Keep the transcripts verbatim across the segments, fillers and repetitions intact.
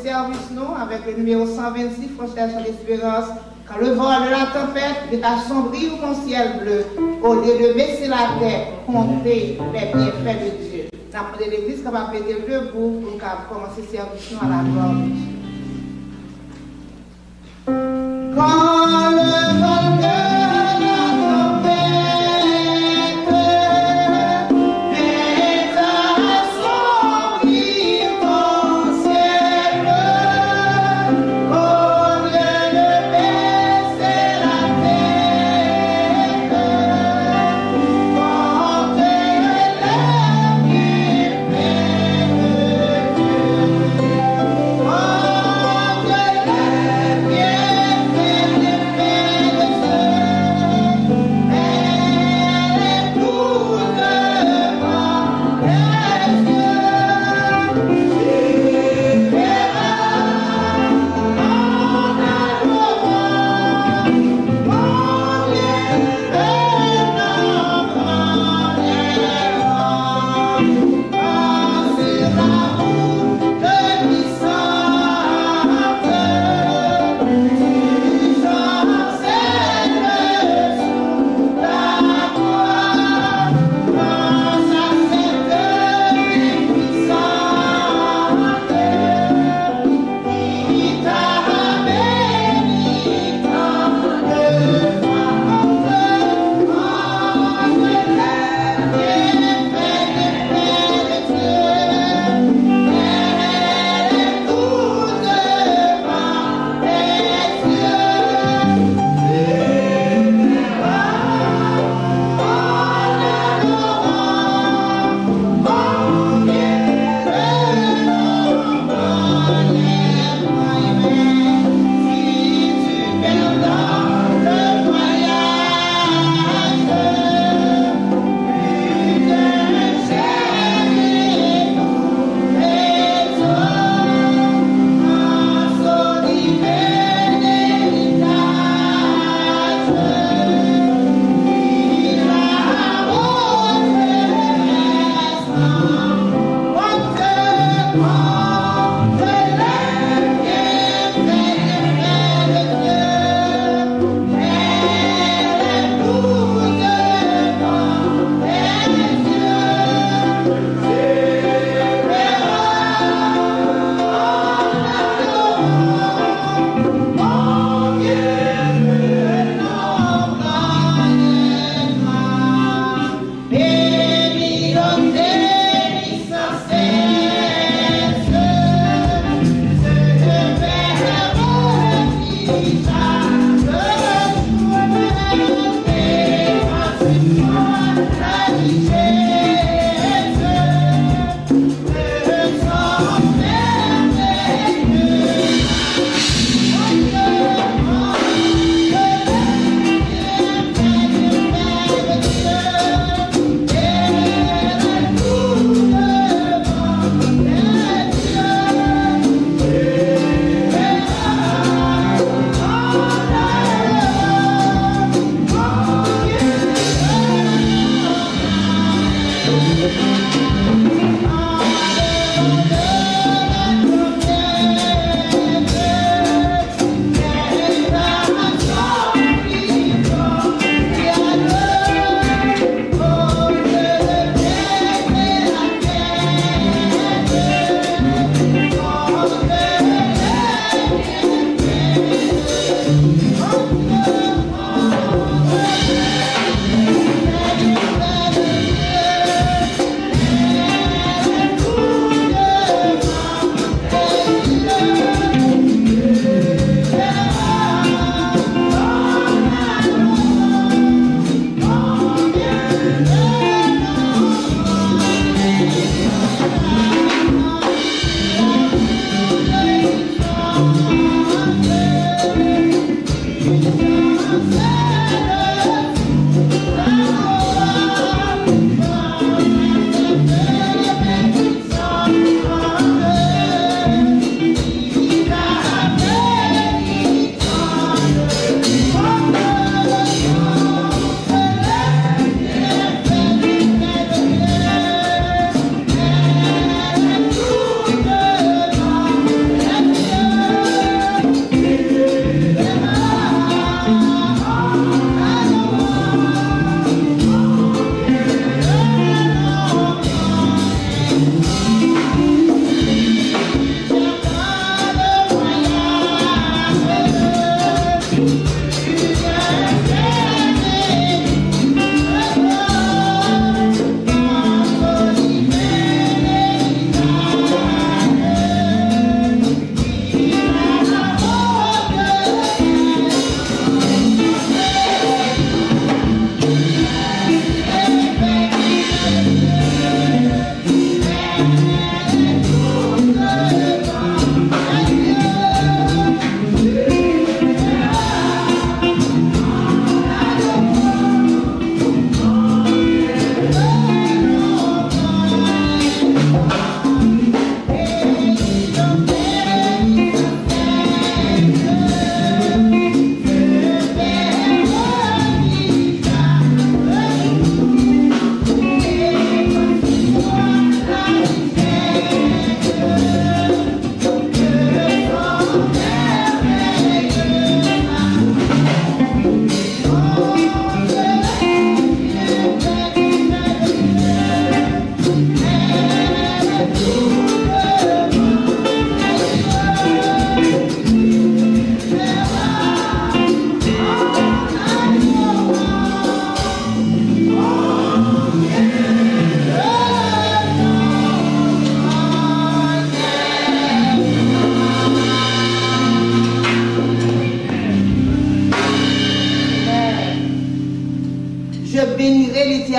service, nous, avec le numéro cent vingt-six, Frustration d'Espérance. Quand le vent de la tempête est assombri ou mon ciel bleu, au lieu de baisser la tête, compter les bienfaits de Dieu. Nous avons demandé l'église qui va péter debout pour commencer le service nous à la gloire de Dieu. Quand le vent de Oh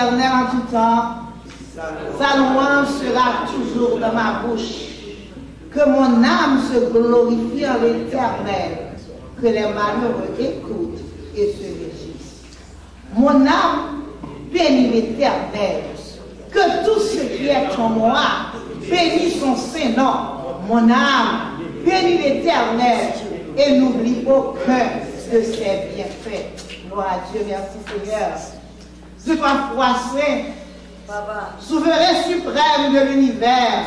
l'Éternel en tout temps. Sa louange sera toujours dans ma bouche. Que mon âme se glorifie en l'Éternel. Que les malheureux écoutent et se réjouissent. Mon âme bénit l'Éternel. Que tout ce qui est en moi bénisse son Saint-Nom. Mon âme bénit l'Éternel et n'oublie aucun de ses bienfaits. Gloire à Dieu, merci Seigneur. De toi, foi saint, souverain suprême de l'univers,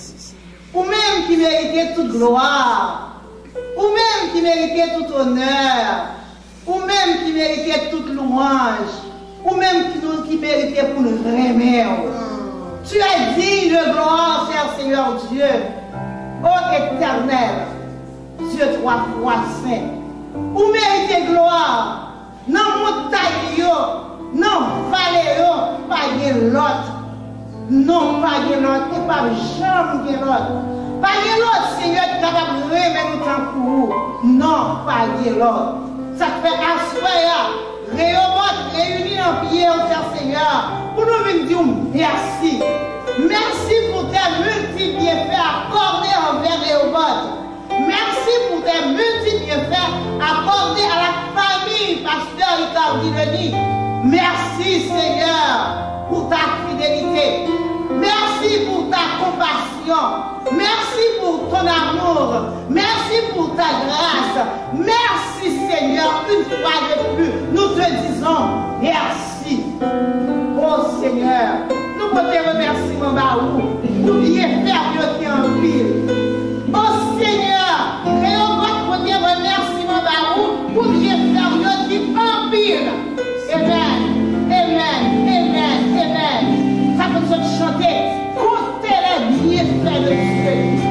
ou même qui méritait toute gloire, ou même qui méritait tout honneur, ou même qui méritait toute louange, ou même qui, nous, qui méritait pour le remettre. Tu es digne de gloire, cher Seigneur Dieu, ô éternel, Dieu trois fois saint, ou mérite gloire, non montagne, non vallée, pas de l'autre, non pas de l'autre, et pas jamais de l'autre, pas de l'autre, Seigneur, qui est capable de remettre nous en cours, non pas de l'autre. Ça fait asseoir, réunir en pied au Père Seigneur, pour nous venir dire merci. Merci pour tes multiples bienfaits accordés envers Réhoboth. Merci pour tes multiples bienfaits accordés à la famille, pasteur Ricardi Denis. Merci Seigneur pour ta fidélité. Merci pour ta compassion. Merci pour ton amour. Merci pour ta grâce. Merci Seigneur, une fois de plus, nous te disons merci. Oh Seigneur, nous pouvons te remercier, mon baou, pour bien faire qui en pile. Oh Seigneur, Réhoboth pour te remercier, mon baou, pour bien faire qui en pile. Amen, amen, amen, amen. Ça peut se chanter, comptez les bienfaits de Dieu.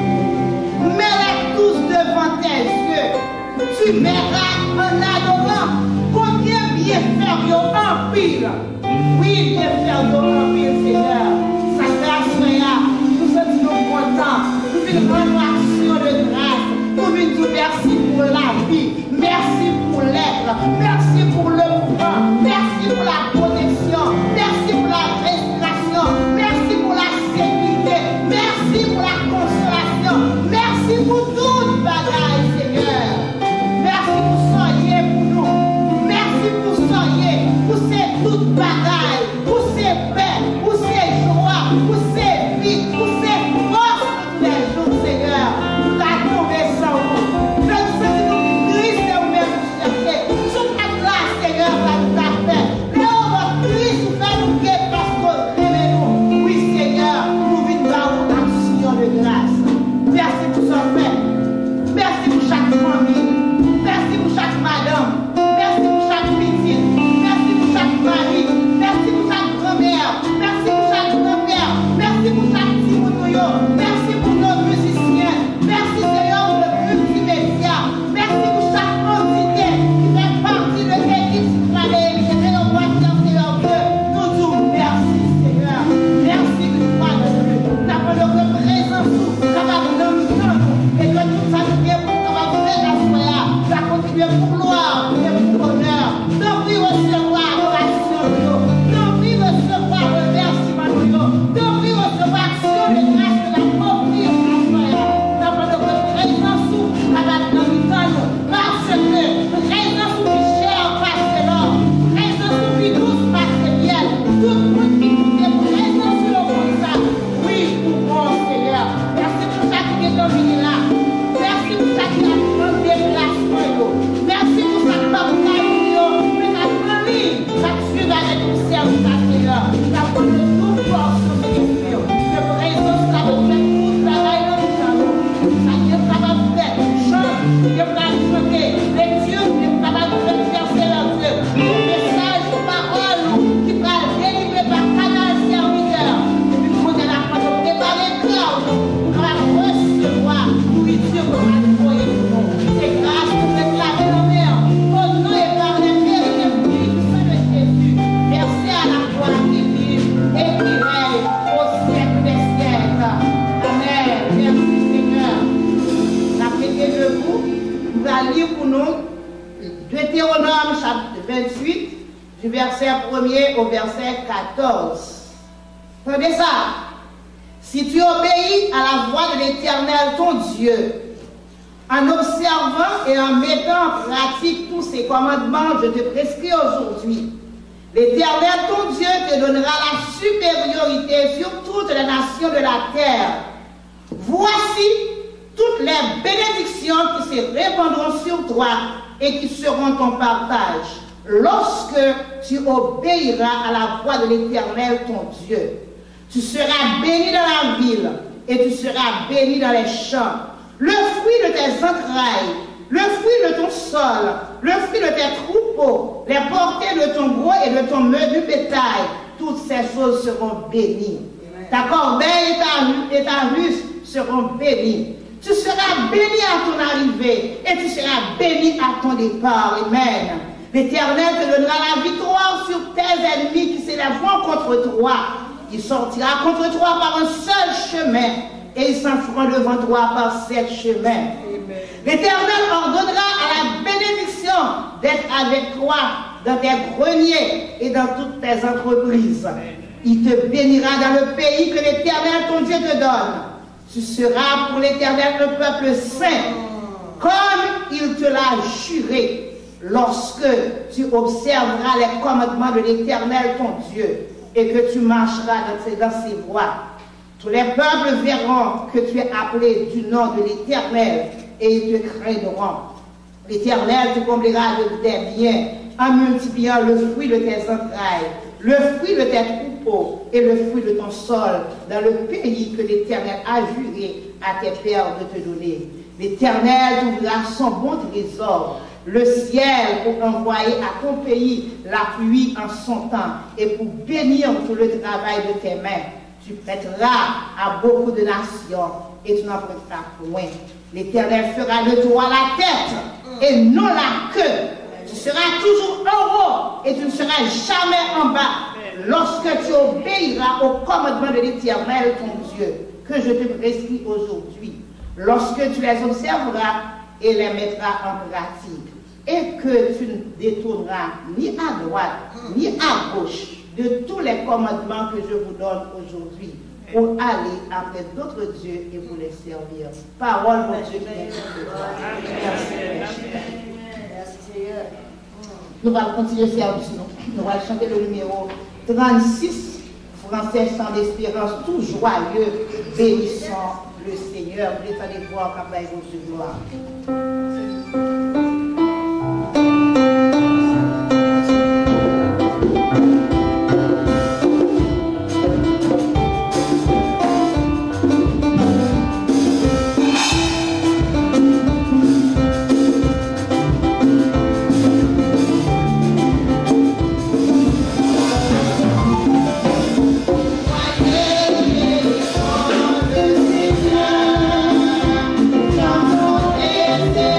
Mets-les tous devant tes yeux. Tu verras en adorant combien bienfaits ils ont en pile. Oui, bienfaits ils ont en pile, Seigneur. Ça grâce, Seigneur. Nous sommes contents. Nous venons rendre action de grâce. Nous venons dire merci pour la vie. Merci pour l'être. Merci pour le mouvement. Merci pour la protection. Merci pour la respiration. Merci pour la sécurité. Merci pour la consolation. Merci pour toute bagaille, Seigneur. Merci pour soigner pour nous. Merci pour soigner pour ces toutes bagailles, pour ces paix, pour ces joies, pour ces vies, pour ces forces tous les jours, Seigneur. Nous t'avons trouvé sans vous. Je ne sais pas si Christ est vous-même vous chercher. Sous ta grâce, Seigneur, ça nous a fait. Léo, votre Christ nous fait nous guérir parce que nous. Oui, Seigneur, nous venons dans une action de grâce. Merci pour ce fait. Merci pour chaque famille. Merci pour chaque madame. Merci pour chaque petite. Merci pour chaque mari. Merci pour chaque grand-mère. Merci pour chaque grand-père. Merci pour chaque petit moutouillot. Merci pour nos musiciens. Merci Seigneur pour le multimédia. Merci pour chaque entité qui fait partie de l'équipe citoyenne. Et de nos voitures, Seigneur Dieu. Nous disons merci Seigneur. Merci de toi de Dieu. Nous avons notre présence capable de nous entendre. Et que tout ça nous vient pour capable de faire la soirée. Ça continue pour gloire et pour honneur. Donc oui, recevoir l'adoration de nous. Donc oui, recevoir le remerciement de nous. Donc oui, recevoir action de grâce de la offrir la soirée. Nous avons notre présence capable de nous entendre. Parce que présence qui cher passe l'or. Présence qui douce passe bien. Tout le monde qui nous est présent sur le monde ça. Oui, pour bon Seigneur. Merci pour chaque qui est dominé là. Merci pour chaque qui a un déplacement. Merci pour chaque femme qui a eu chaque famille. Chaque suivre avec nous service à Seigneur. Ça peut nous tout force sur ce que nous de présence, ça peut faire tout le travail dans le salon. Ça qui est capable de faire chant, qui est capable de chanter. Les dieux qui est capable de faire verser leur Dieu. Le message, les paroles qui va délivrer par canal serviteur. Et puis, nous allons apprendre à préparer le cloud pour recevoir nourriture pour la foyer pour nous. C'est grâce pour cette lave de mer. Au nom et par les mérites et publics de Jésus. Merci à la foi qui vive et qui règne au siècle des siècles. Amen. Merci Seigneur. La prière de vous, nous allons lire pour nous Deutéronome chapitre vingt-huit, du verset premier au verset quatorze. Prenez ça. Si tu obéis à la voix de l'Éternel, ton Dieu, en observant et en mettant en pratique tous ces commandements, je te prescris aujourd'hui, l'Éternel, ton Dieu, te donnera la supériorité sur toutes les nations de la terre. Voici toutes les bénédictions qui se répandront sur toi et qui seront ton partage lorsque tu obéiras à la voix de l'Éternel, ton Dieu. Tu seras béni dans la ville et tu seras béni dans les champs. Le fruit de tes entrailles, le fruit de ton sol, le fruit de tes troupeaux, les portées de ton gros et de ton menu bétail, toutes ces choses seront bénies. Ta corbeille et ta, et ta ruche seront bénies. Tu seras béni à ton arrivée et tu seras béni à ton départ. Amen. L'Éternel te donnera la victoire sur tes ennemis qui s'élèveront contre toi. Il sortira contre toi par un seul chemin et ils s'enfuiront devant toi par sept chemins. L'Éternel ordonnera à la bénédiction d'être avec toi dans tes greniers et dans toutes tes entreprises. Il te bénira dans le pays que l'Éternel ton Dieu te donne. Tu seras pour l'Éternel le peuple saint, comme il te l'a juré, lorsque tu observeras les commandements de l'Éternel ton Dieu et que tu marcheras dans ses, dans ses voies. Tous les peuples verront que tu es appelé du nom de l'Éternel et ils te craindront. L'Éternel te comblera de tes biens en multipliant le fruit de tes entrailles, le fruit de tes troupeaux et le fruit de ton sol dans le pays que l'Éternel a juré à tes pères de te donner. L'Éternel t'ouvrira son bon trésor, le ciel pour envoyer à ton pays la pluie en son temps et pour bénir tout le travail de tes mains. Tu prêteras à beaucoup de nations et tu n'en prêteras point. L'Éternel fera de toi la tête et non la queue. Tu seras toujours en haut et tu ne seras jamais en bas lorsque tu obéiras au commandement de l'Éternel ton Dieu que je te prescris aujourd'hui. Lorsque tu les observeras et les mettras en pratique et que tu ne détourneras ni à droite ni à gauche de tous les commandements que je vous donne aujourd'hui pour aller après d'autres dieux et pour les servir. Parole mon Dieu qui est de toi. Merci. Nous allons continuer le service. Nous allons chanter le numéro trente-six, Français sans espérance, tout joyeux, bénissant le Seigneur. Vous allez voir quand il vous de gloire. Yeah.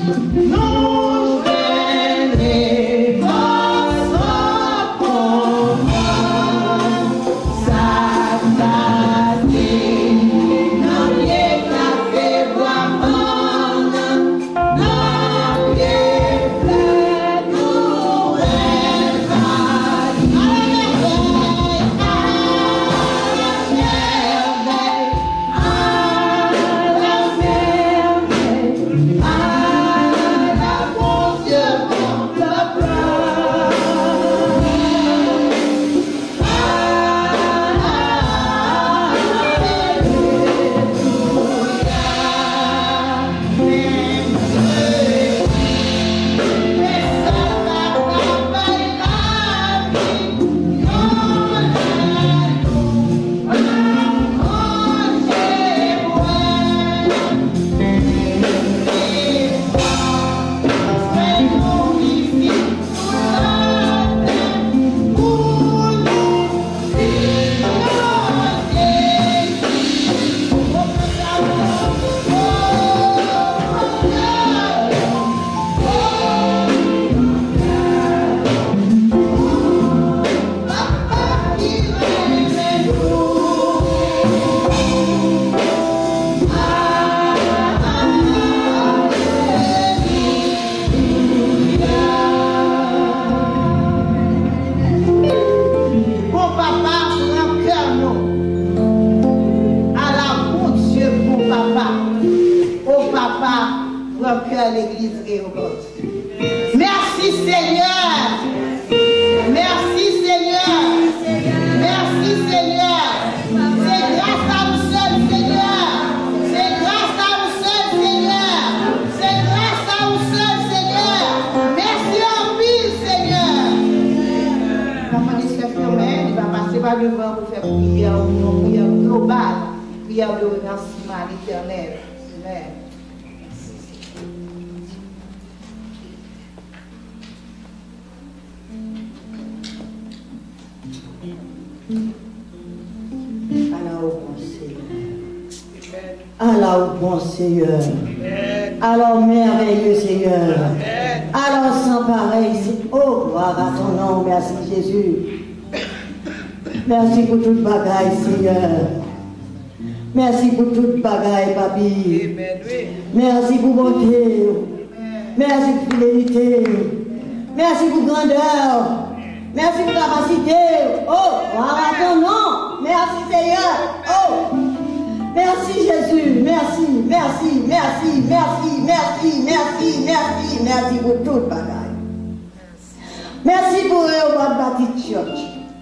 L'église Réhoboth. Merci Seigneur. Merci Seigneur. Merci Seigneur. C'est grâce à vous seul Seigneur. C'est grâce à vous seul Seigneur. C'est grâce à vous seul Seigneur. Merci en pile Seigneur. Comment il se fermer, il va passer par devant pour faire prière, une prière globale, prière de remerciement à l'Éternel. Amen. Alors bon Seigneur, alors merveilleux Seigneur, alors sans pareil, oh gloire à ton nom, merci Jésus, merci pour toute bagaille Seigneur, merci pour toute bagaille papi, merci pour bonté, merci pour fidélité, merci pour grandeur, merci pour capacité, oh gloire à ton nom, merci Seigneur, oh. Merci Jésus, merci, merci, merci, merci, merci, merci, merci, merci pour toute bagaille. Merci pour Réhoboth Baptist Church.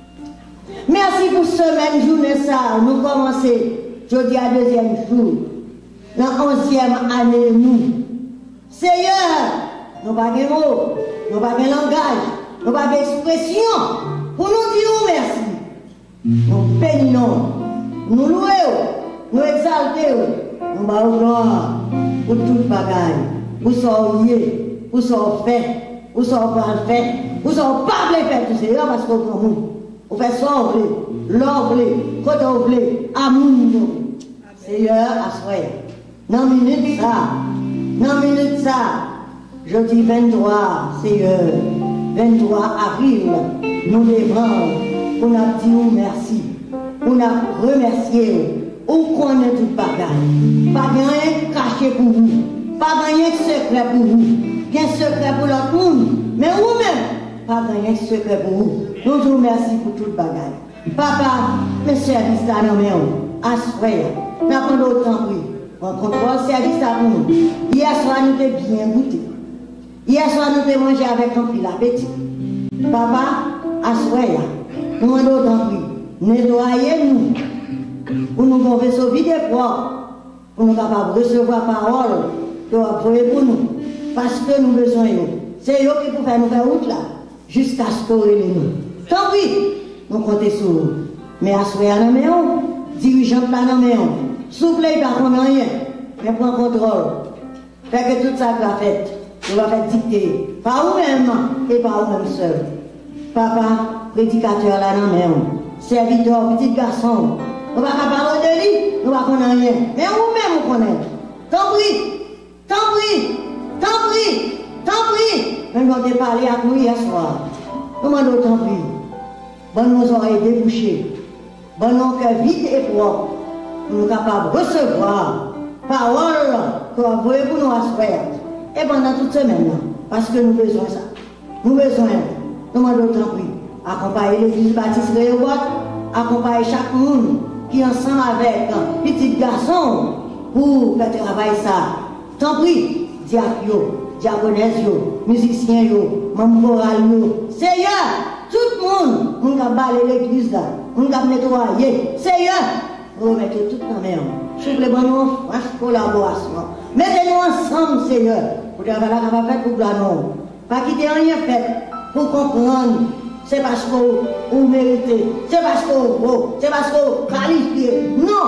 Merci pour ce même journée ça. Nous commençons jeudi à deuxième jour, la onzième année nous. Seigneur, nous n'avons pas de mots, nous n'avons pas de langage, nous n'avons pas d'expression pour nous dire merci. Nous bénissons, nous louons. Nous exaltons, nous baillons gloire pour toute bagaille, pour soyez, pour soyez fait, pour soyez pas fait, pour soyez pas fait tout ça, parce qu'on prend nous. On fait ça, on veut, l'on veut, quand on veut, amour. Seigneur, assoyez. Dans minute ça, dans minute ça, je dis vingt-trois, Seigneur, vingt-trois avril, nous devons, pour nous dire merci, pour nous remercier. Ou connaît toute bagaille. Pas rien caché pour vous. Pas rien secret pour vous. Bien secret pour l'autre monde. Mais vous-même, pas rien secret pour vous. Nous vous remercions pour toute bagaille. Papa, le service là dans mes mains. Assoyez. N'a pas d'autant pris. On contrôle le service à nous. Hier soir, nous t'ai bien goûté. Hier soir, nous t'ai mangé avec un pile appétit. Papa, assoyez. Nous avons d'autant pris. Nettoyez-nous. Pour nous qu'on vaisseau vide propre, pour nous capables de recevoir parole, que vous appuyez pour nous. Parce que nous besoin de nous. C'est eux qui peuvent faire nous faire route là, jusqu'à ce qu'on les nous. Tant pis, nous comptons sur vous. Mais à ce moment-là, nous, dirigeant là, nous, souple, il ne va pas rien, mais prend contrôle. Fait que tout ça va faire, nous va faire dicter, par vous-même et par vous-même seul. Papa, prédicateur là, nous, serviteur, petit garçon, nous ne pouvons pas parler de lui, nous ne pouvons pas rien. Mais vous-même, vous connaissez. Tant pis, tant pis, tant pis. lui avons parlé à nous hier soir. Nous demandons tant pis. Bonne nos oreilles débouchées. Bonne nos cœurs vides et propres. Nous sommes capables de recevoir parole que vous envoyez pour nous asseoir. Et pendant toute semaine, parce que nous avons besoin de ça. Nous avons besoin. Nous demandons tant pis. Accompagner l'église baptiste Réobot. Accompagner chaque monde qui est ensemble avec un petit garçon pour faire travail ça. Tant pis, diacre, diaconesse, musicien, membre choral, Seigneur, tout le monde, nous avons balayé l'église là, nous avons nettoyé. Seigneur, nous remettons tout dans la main. S'il vous plaît, nous franche collaboration. Mettez-nous ensemble, Seigneur, pour travailler la capacité pour nous. Pas quitter rien fait pour comprendre. C'est parce que vous méritez, c'est parce que vous, c'est parce que vous qualifiez.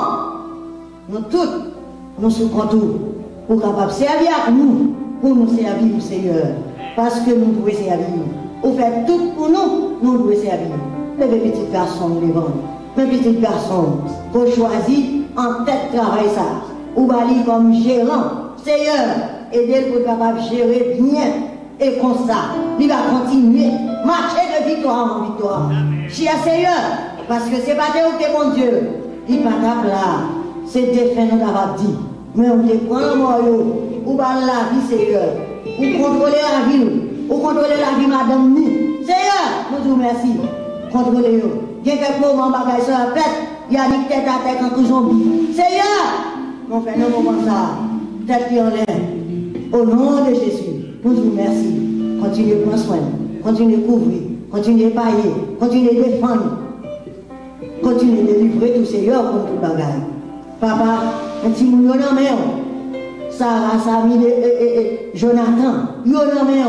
Non! Nous tous, nous sommes tout pour capables de servir à nous, pour nous servir, Seigneur. Parce que nous pouvons servir. Vous faites tout pour nous, nous pouvons servir. Les petits garçons, devant. Mes petits garçons, vous choisissez en tête travail ça. Vous allez comme gérant. Seigneur, aidez-le pour être capable de gérer bien. Et comme ça, il va continuer, marcher de victoire en victoire. Cher Seigneur, parce que c'est pas Dieu qui est mon Dieu. Il n'est pas là. C'est des faits nous avons dit. Mais on te prend le moyen, ou va la vie, Seigneur. Ou contrôler la vie, ou contrôler la vie, madame. Seigneur, nous vous remercions. Contrôlez-nous. Il y a quelques moments, bagaille sur la tête, il y a des têtes à tête en zombie. Seigneur, on fait nos moments ça. Tête qui en l'air. Au nom de Jésus. Nous vous remercions. Continuez à prendre soin. Continuez à couvrir. Continuez à pailler. Continuez à défendre. Continuez à délivrer tout Seigneur comme tout bagaille. Papa, un petit moun yon nan men. Sarah, Samy et Jonathan, yon nan men.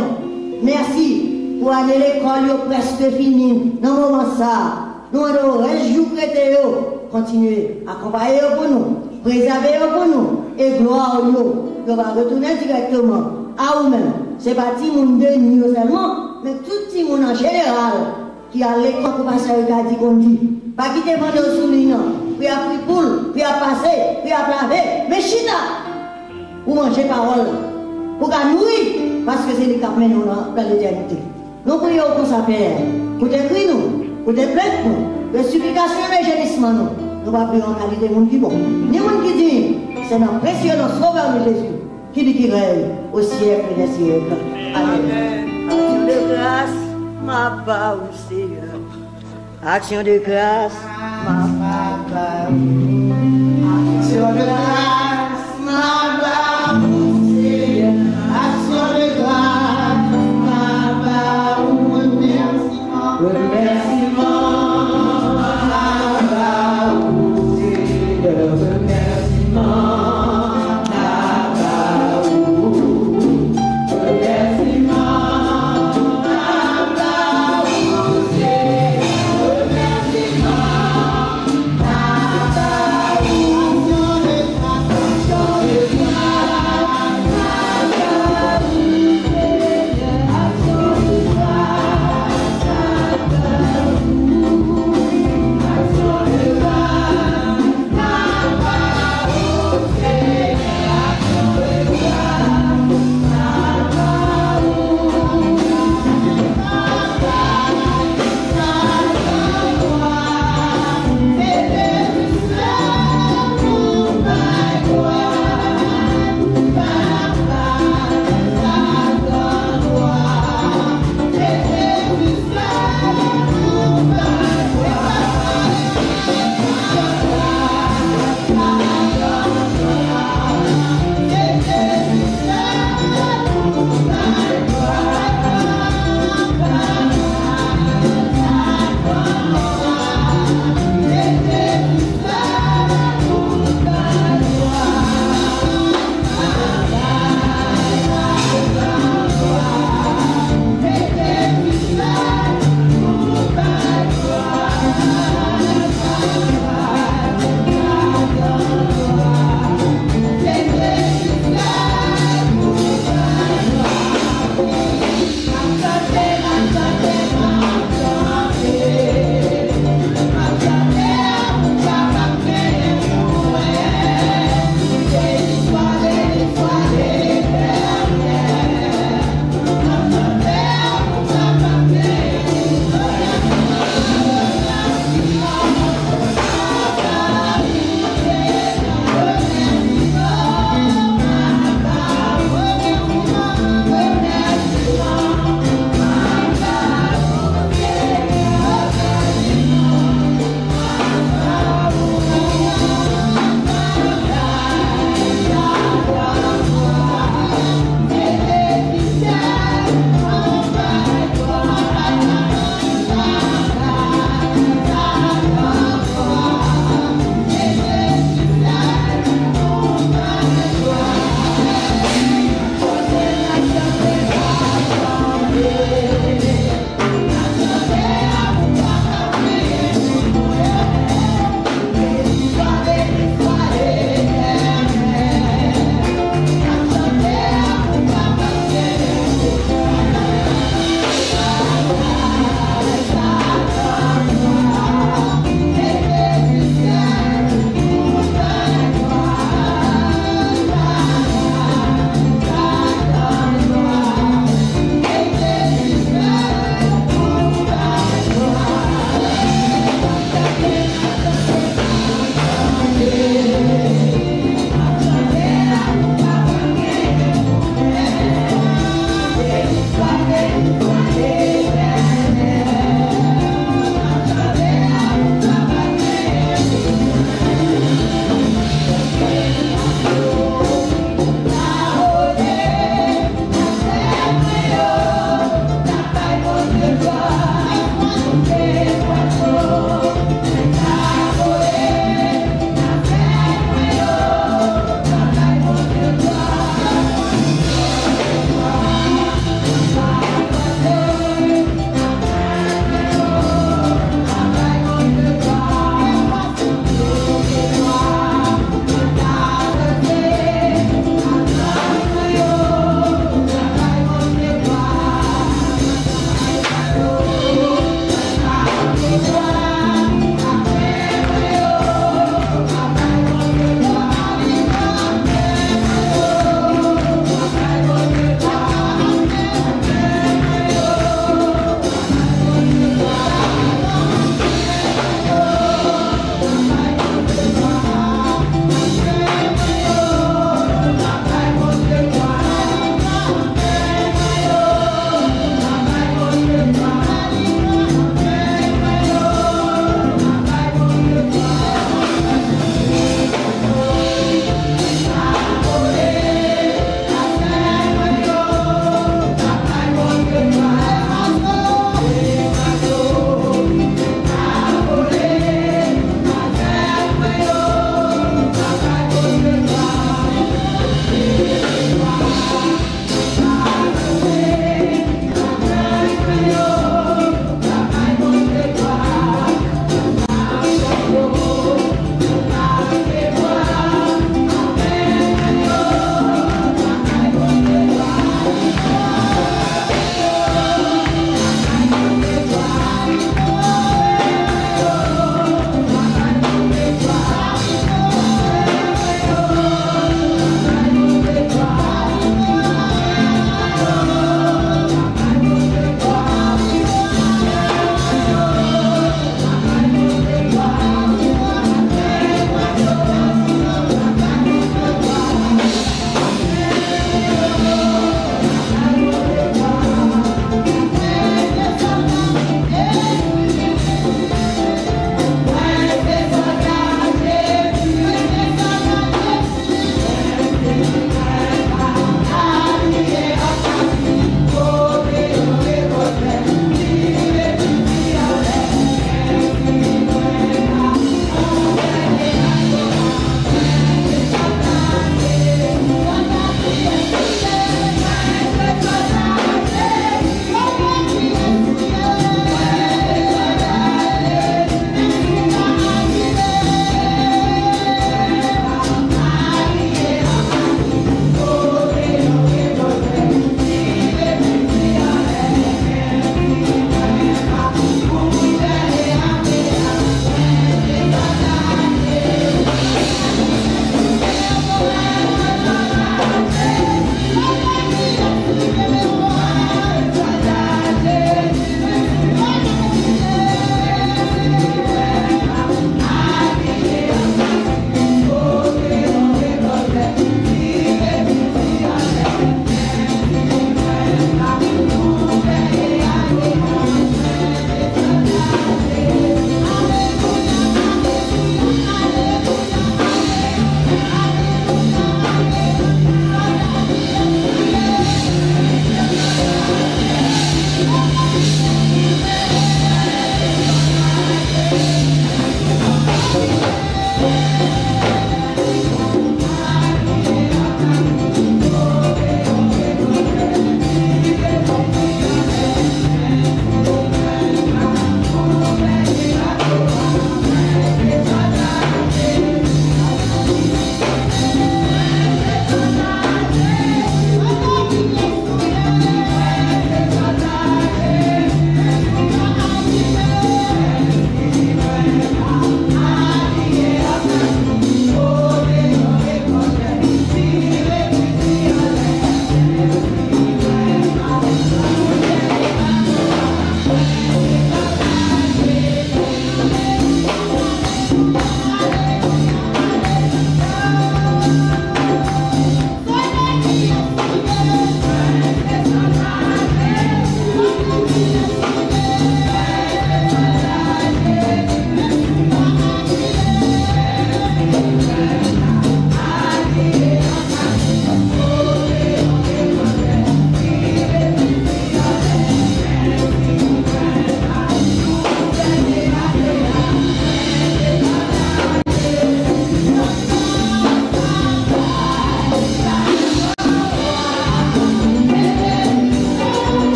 Merci pour aller à l'école, yon presque fini. Dans le moment ça, nous allons rejouer yo. Continuez à accompagner pour nous. Préserver pour nous. Et gloire à nous. On va retourner directement à vous-même. Ce n'est pas tout le monde de nous seulement, mais tout le monde en général qui a l'école pour passer à dit qu'on dit. Pas quitter vendeur sous l'île, puis à pris poule, puis à passer, puis à laver. Mais chita, vous mangez parole. Pour qu'à nourrir, parce que c'est les qui mènent dans l'éternité. Nous prions pour ça, Père. Pour t'écrire nous, pour te plaindre nous, de supplication et gémissement nous. Nous ne prions en qualité de monde qui bon. Ni monde qui dit, c'est notre précieux notre sauveur de Jésus. Qui dit qu'il règne au siècle des siècles. Amen. Action de grâce, ma part au Seigneur. Action de grâce, ma part. Action de grâce, ma part au Seigneur. Action de grâce, ma part au remerciement. Remerciement, ma part au Seigneur. Remerciement. Action de grâce.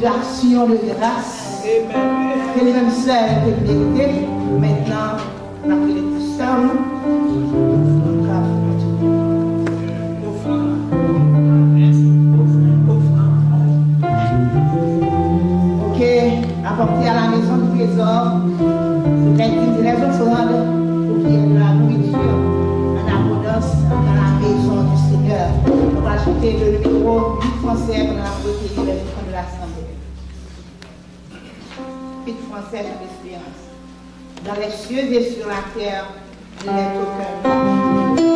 d'action de grâce. Que les mêmes sœurs étaient méritées. Maintenant, on a pris les tout sommes. Ok, apporter à la maison du trésor les offrandes pour qu'il y ait de la nourriture en abondance dans la maison du Seigneur. On va ajouter le numéro huit français pour la protéger les offrandes de l'Assemblée. huit français sur l'espérance. Dans les cieux et sur la terre, il n'est aucun nom.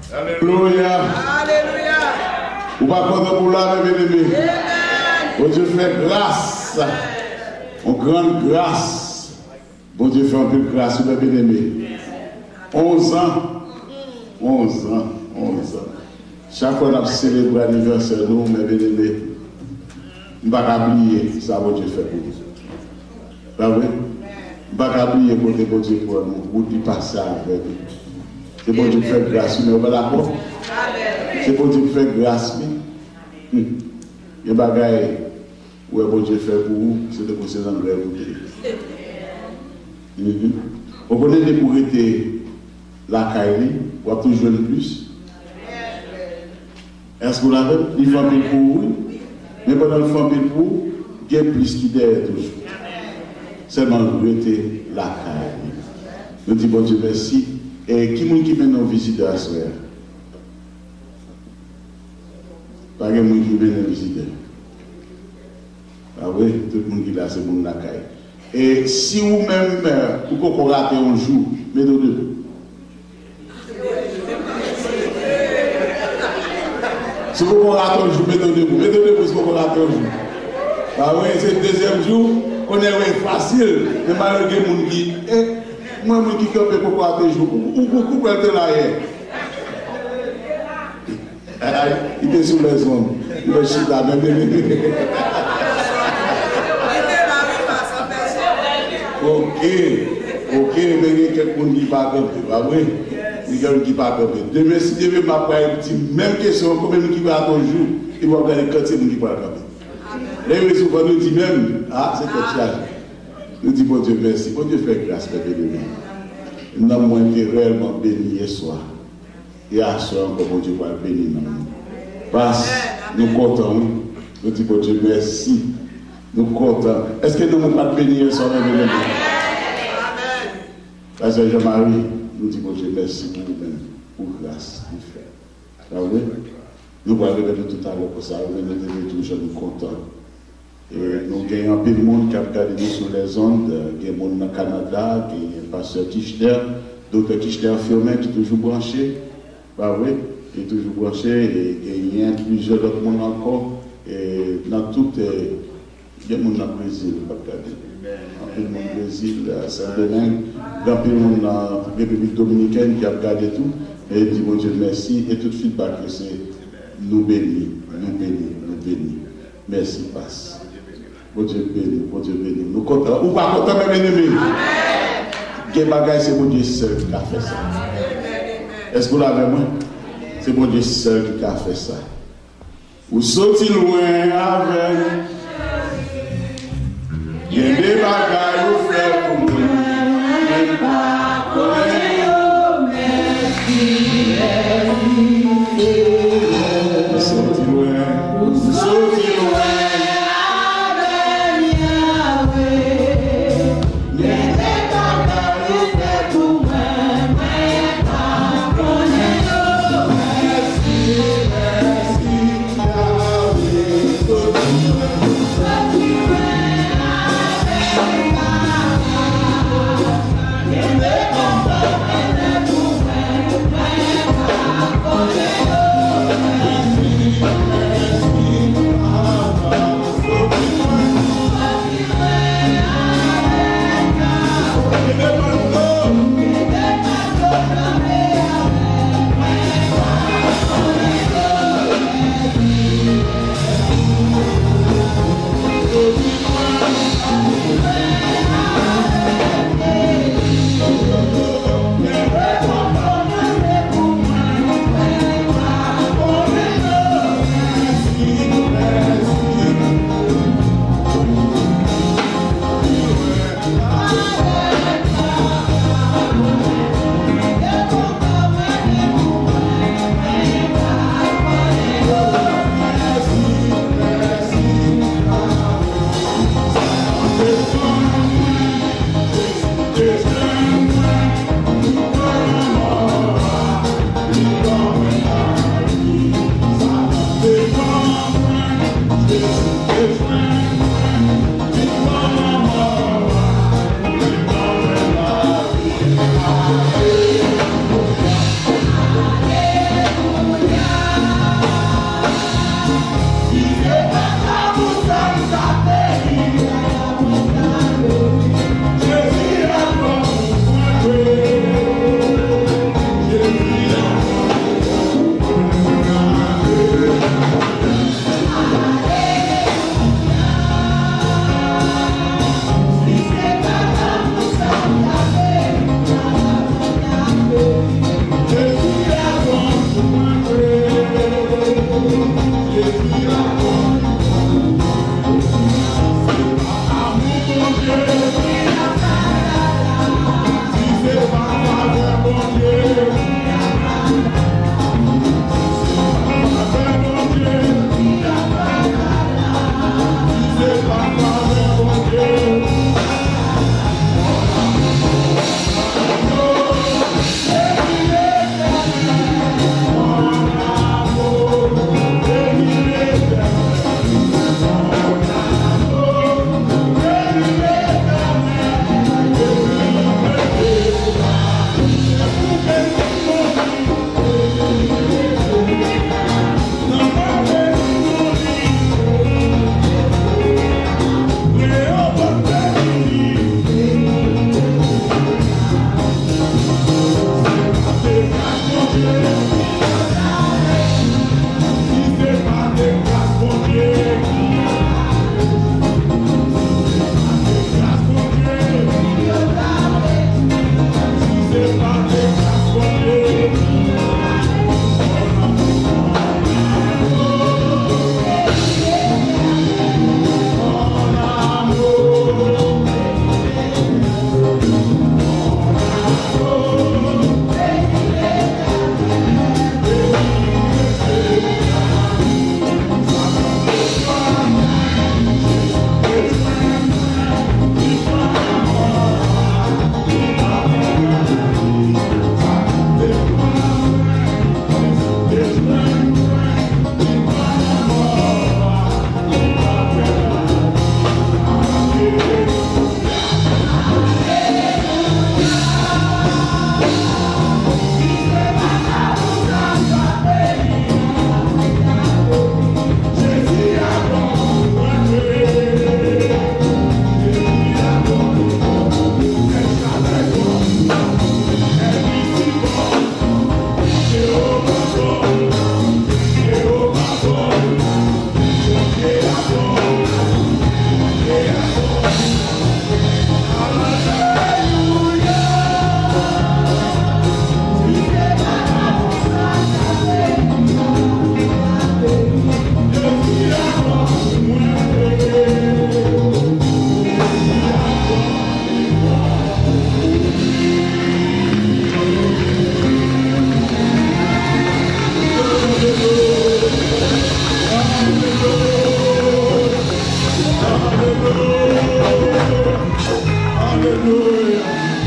Alléluia. Alléluia. Ou pas prendre pour là, mes bien-aimés. Bon Dieu, fait grâce. En grande grâce. Bon Dieu fait un peu de grâce, vous bien aimé. onze ans. onze ans. onze ans. Chaque fois qu'on a célébré l'anniversaire, nous, mes bien-aimés, nous ne pouvons pas oublier ça que Dieu fait pour nous. Pas vrai? Nous ne pouvons pas oublier côté bon Dieu pour nous, pour dire passer avec nous. C'est bon Dieu qui fait grâce, mais on va d'accord? C'est bon Dieu qui fait grâce, mais il y a des bagailles où bon Dieu fait pour vous, c'est de conseils anglais pour vous. Vous connaissez pour être la caille, vous avez toujours le plus. Est-ce que vous l'avez? Il faut un peu pour vous. Mais pendant le faut un peu pour vous, il y a plus qui derrière toujours. Seulement, vous êtes la caille. Nous disons, bon Dieu, merci. Et qui est-ce qui vient nous visiter à ce soir? Pas de monde qui vient nous visiter. Ah oui, tout le monde qui est là, c'est mon la caille. Et si vous-même, vous pouvez rater un jour, mettez-vous deux. Si vous pouvez rater un jour, mettez-vous deux. Mettez-vous deux si vous pouvez rater un jour. Ah oui, c'est le deuxième jour, on est facile. Mais malgré les gens qui. Moi, je suis campé pour rater un jour. Où pouvez vous là hier? Il était sur les ondes. Il est sur la même. Ok, ok, mais il y a quelqu'un qui va camper, ah oui, il y a quelqu'un qui va camper. Demain, si Dieu m'a pas une même question, combien qui va attendre un jour, il va regarder quand c'est qui va camper. Les souvent nous dit même, ah, c'est quelque chose. Nous disons, bon Dieu, merci, bon Dieu fait grâce, peuple de Dieu. Nous avons été réellement bénis hier soir. Et à ce soir, bon Dieu va bénir nous. Parce que nous comptons, nous disons, bon Dieu, merci. Nous comptons. Est-ce que nous ne pouvons pas bénir hier soir, même Amen. Pasteur Jean-Marie, nous disons, bon Dieu, merci pour vous-même, pour grâce, pour faire. Ah oui? Nous allons regarder tout à l'heure pour ça, nous sommes toujours contents. Et nous gagnons un peu de monde qui a regardé nous sur les ondes, il y a des gens au Canada, il y a un pasteur Tischler, docteur Tischler Firmin qui est toujours branché, bah oui, il est toujours branché, et il y a plusieurs autres monde encore, et dans tout, il y a des gens au Brésil, pas regarder. Un peu de monde au Brésil, à Saint-Domingue, un peu de monde en République Dominicaine qui a regardé tout, et il dit, bon Dieu, merci, et tout de suite, bah, que c'est nous bénis, nous bénis, nous bénis. Merci, passe. Bon Dieu béni, bon Dieu béni. Nous comptons. Ou pas content, mes ennemis. Quel bagage, c'est bon Dieu seul qui a fait ça. Est-ce que vous l'avez moi? C'est bon Dieu seul qui a fait ça. Vous sortez loin avec. Il y a des bagages vous faites pour moi. Mais pas pour nous. Vous sortez loin. Vous sortez loin. Thank you. Alléluia.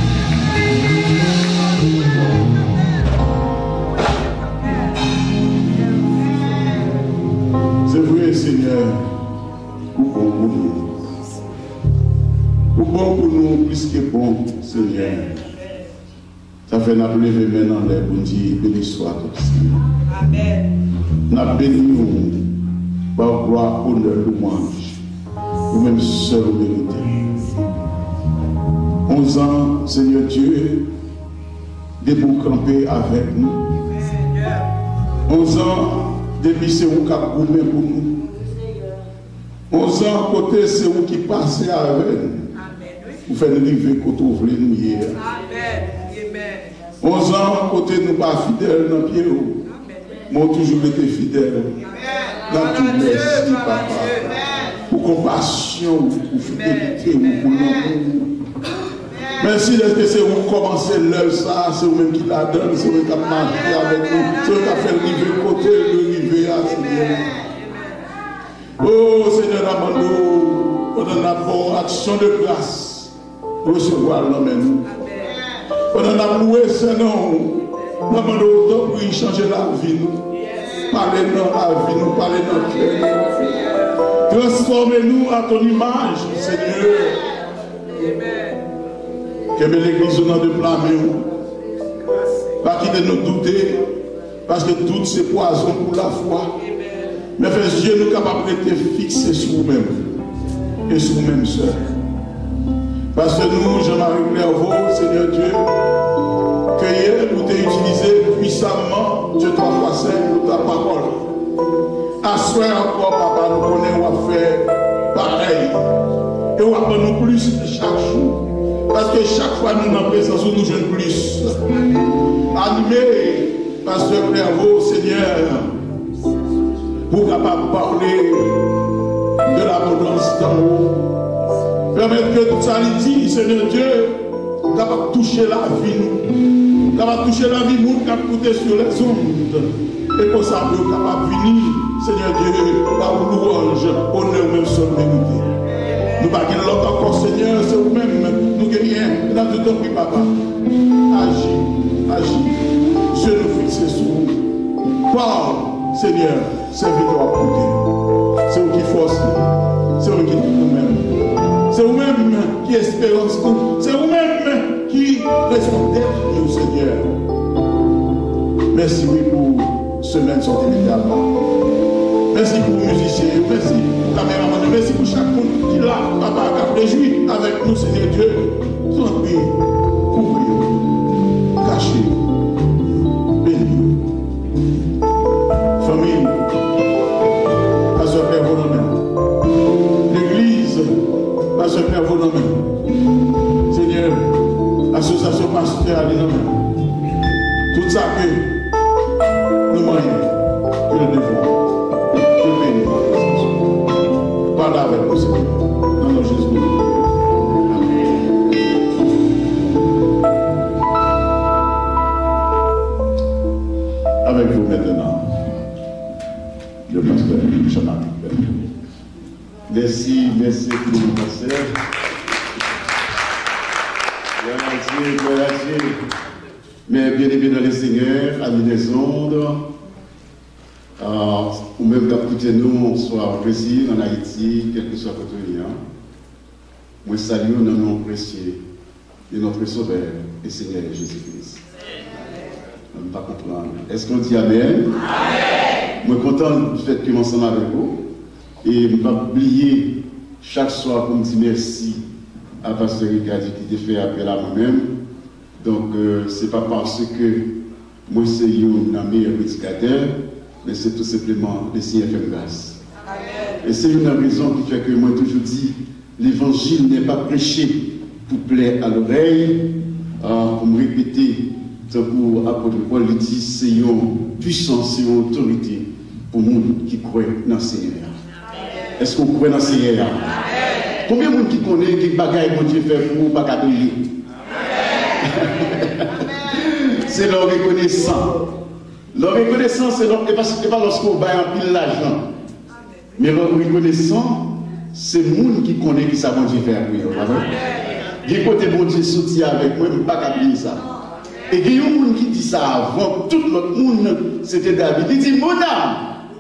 C'est vrai, Seigneur, ou bon pour nous. Ou bon pour nous, plus que bon, Seigneur. Ça fait nous lever maintenant les bon Dieu, béni soit ton Seigneur. Amen. Nous bénissons par gloire, honneur, louange. Vous-même seul au vérité. onze ans, Seigneur Dieu, depuis vous camper avec nous. onze ans, depuis c'est vous qui avez goûté pour nous. onze ans, côté c'est vous qui passez avec nous. Vous faites nous vivre côté vous voulez nous hier. onze ans, côté nous pas fidèles dans le pied. Moi, toujours été fidèle. Dans tout merci, papa. Pour compassion, pour fidélité, pour l'amour. Merci d'être que c'est vous commencez l'œuvre, ça, c'est vous-même qui la donne, c'est vous qui avez marqué avec nous, c'est vous qui avez fait le river côté, le river à Seigneur. Oh Seigneur Amando, on en a pour action de grâce, recevoir l'homme et nous. On en a loué ce nom, Amando, autant pour y changer la vie, nous. Parlez dans la vie, nous parlez dans notre cœur. Transformez-nous à ton image, Seigneur. Amen. Que l'église au nom de blâmer, pas quitter nous douter, parce que tout c'est poison pour la foi. Mais fais Dieu nous capables de fixer sur nous-mêmes et sur nous-mêmes seuls. Parce que nous, Jean-Marie Clairvaux, Seigneur Dieu, que hier nous t'ai utilisé puissamment, Dieu trois fois cinq pour ta parole. À soi encore, papa, nous connaissons, on va faire pareil. Et on va prendre plus chaque jour. Parce que chaque fois nous dans la présence, nous jouons plus. Animé, Pasteur Clairvaux, Seigneur, pour capable parler de l'abondance d'amour. Permettre que tout ça dit, Seigneur Dieu, capable de toucher la vie, nous. Capable de toucher la vie, nous, capable de coûter sur les ondes. Et pour ça, nous capable de venir, Seigneur Dieu, par louange, honneur, même seul vérité. Nous ne pouvons pas l'autre encore, Seigneur, c'est vous-même, nous gagnons dans tout ton prix, papa. Agis, agis. Dieu nous fixe sur vous. Parle, Seigneur, serviteur à côté. C'est vous qui force, c'est vous qui nous-mêmes. C'est vous-même qui espérance nous. C'est vous-même qui raison d'être nous, Seigneur. Merci, oui, pour semaine sortie également. Merci pour les musiciens, merci pour la caméraman, merci pour chaque monde qui l'a, papa, qui a réjoui avec nous, Seigneur Dieu. Tranquille, couvrez-vous, cachez-vous, bénis-vous. Famille, Pasteur Père Volontaire. L'église, Pasteur Père Volontaire. Seigneur, association pasteur à l'inommé. Tout ça que nous moyens, que nous devons. Parle avec nous, Seigneur. Dans le nom de Jésus. Avec vous maintenant, le pasteur Jean-Marie. Merci, merci pour le pasteur. Merci, merci. Mais bien aimé dans les seigneurs, amis des ondes, ou même d'écouter nous, soit au Brésil, en Haïti, quel que soit votre lien. Moi, salue dans le nom précieux de notre Sauveur et Seigneur Jésus-Christ. On ne peut pas comprendre. Est-ce qu'on dit Amen? Amen. Je suis content du fait que je suis ensemble avec vous. Et je ne vais pas oublier chaque soir pour me dire merci à Pasteur Ricardi qui t'a fait appel à moi-même. Donc, euh, ce n'est pas parce que moi, c'est un meilleur prédicateur, mais c'est tout simplement le Seigneur fait grâce. Amen. Et c'est une raison qui fait que moi, toujours dit, l'évangile n'est pas prêché pour plaire à l'oreille, euh, pour me répéter, pour apôtre Paul le dit, c'est une puissance, c'est une autorité pour nous qui croient dans le Seigneur. Est-ce qu'on croit dans le Seigneur? Amen. Combien de gens qui connaissent qui bagaille que Dieu fait pour ne pas gagner? C'est leur reconnaissance. Leur reconnaissance, c'est pas lorsqu'on va en pile l'argent. Mais leur reconnaissance, c'est le monde qui connaît qui ça bon Dieu faire pour eux. Il y a côté bon Dieu soutien avec moi, je ne peux pas oublier ça. Et il y a un monde qui dit ça avant, tout le monde, c'était David. Il dit, mon âme,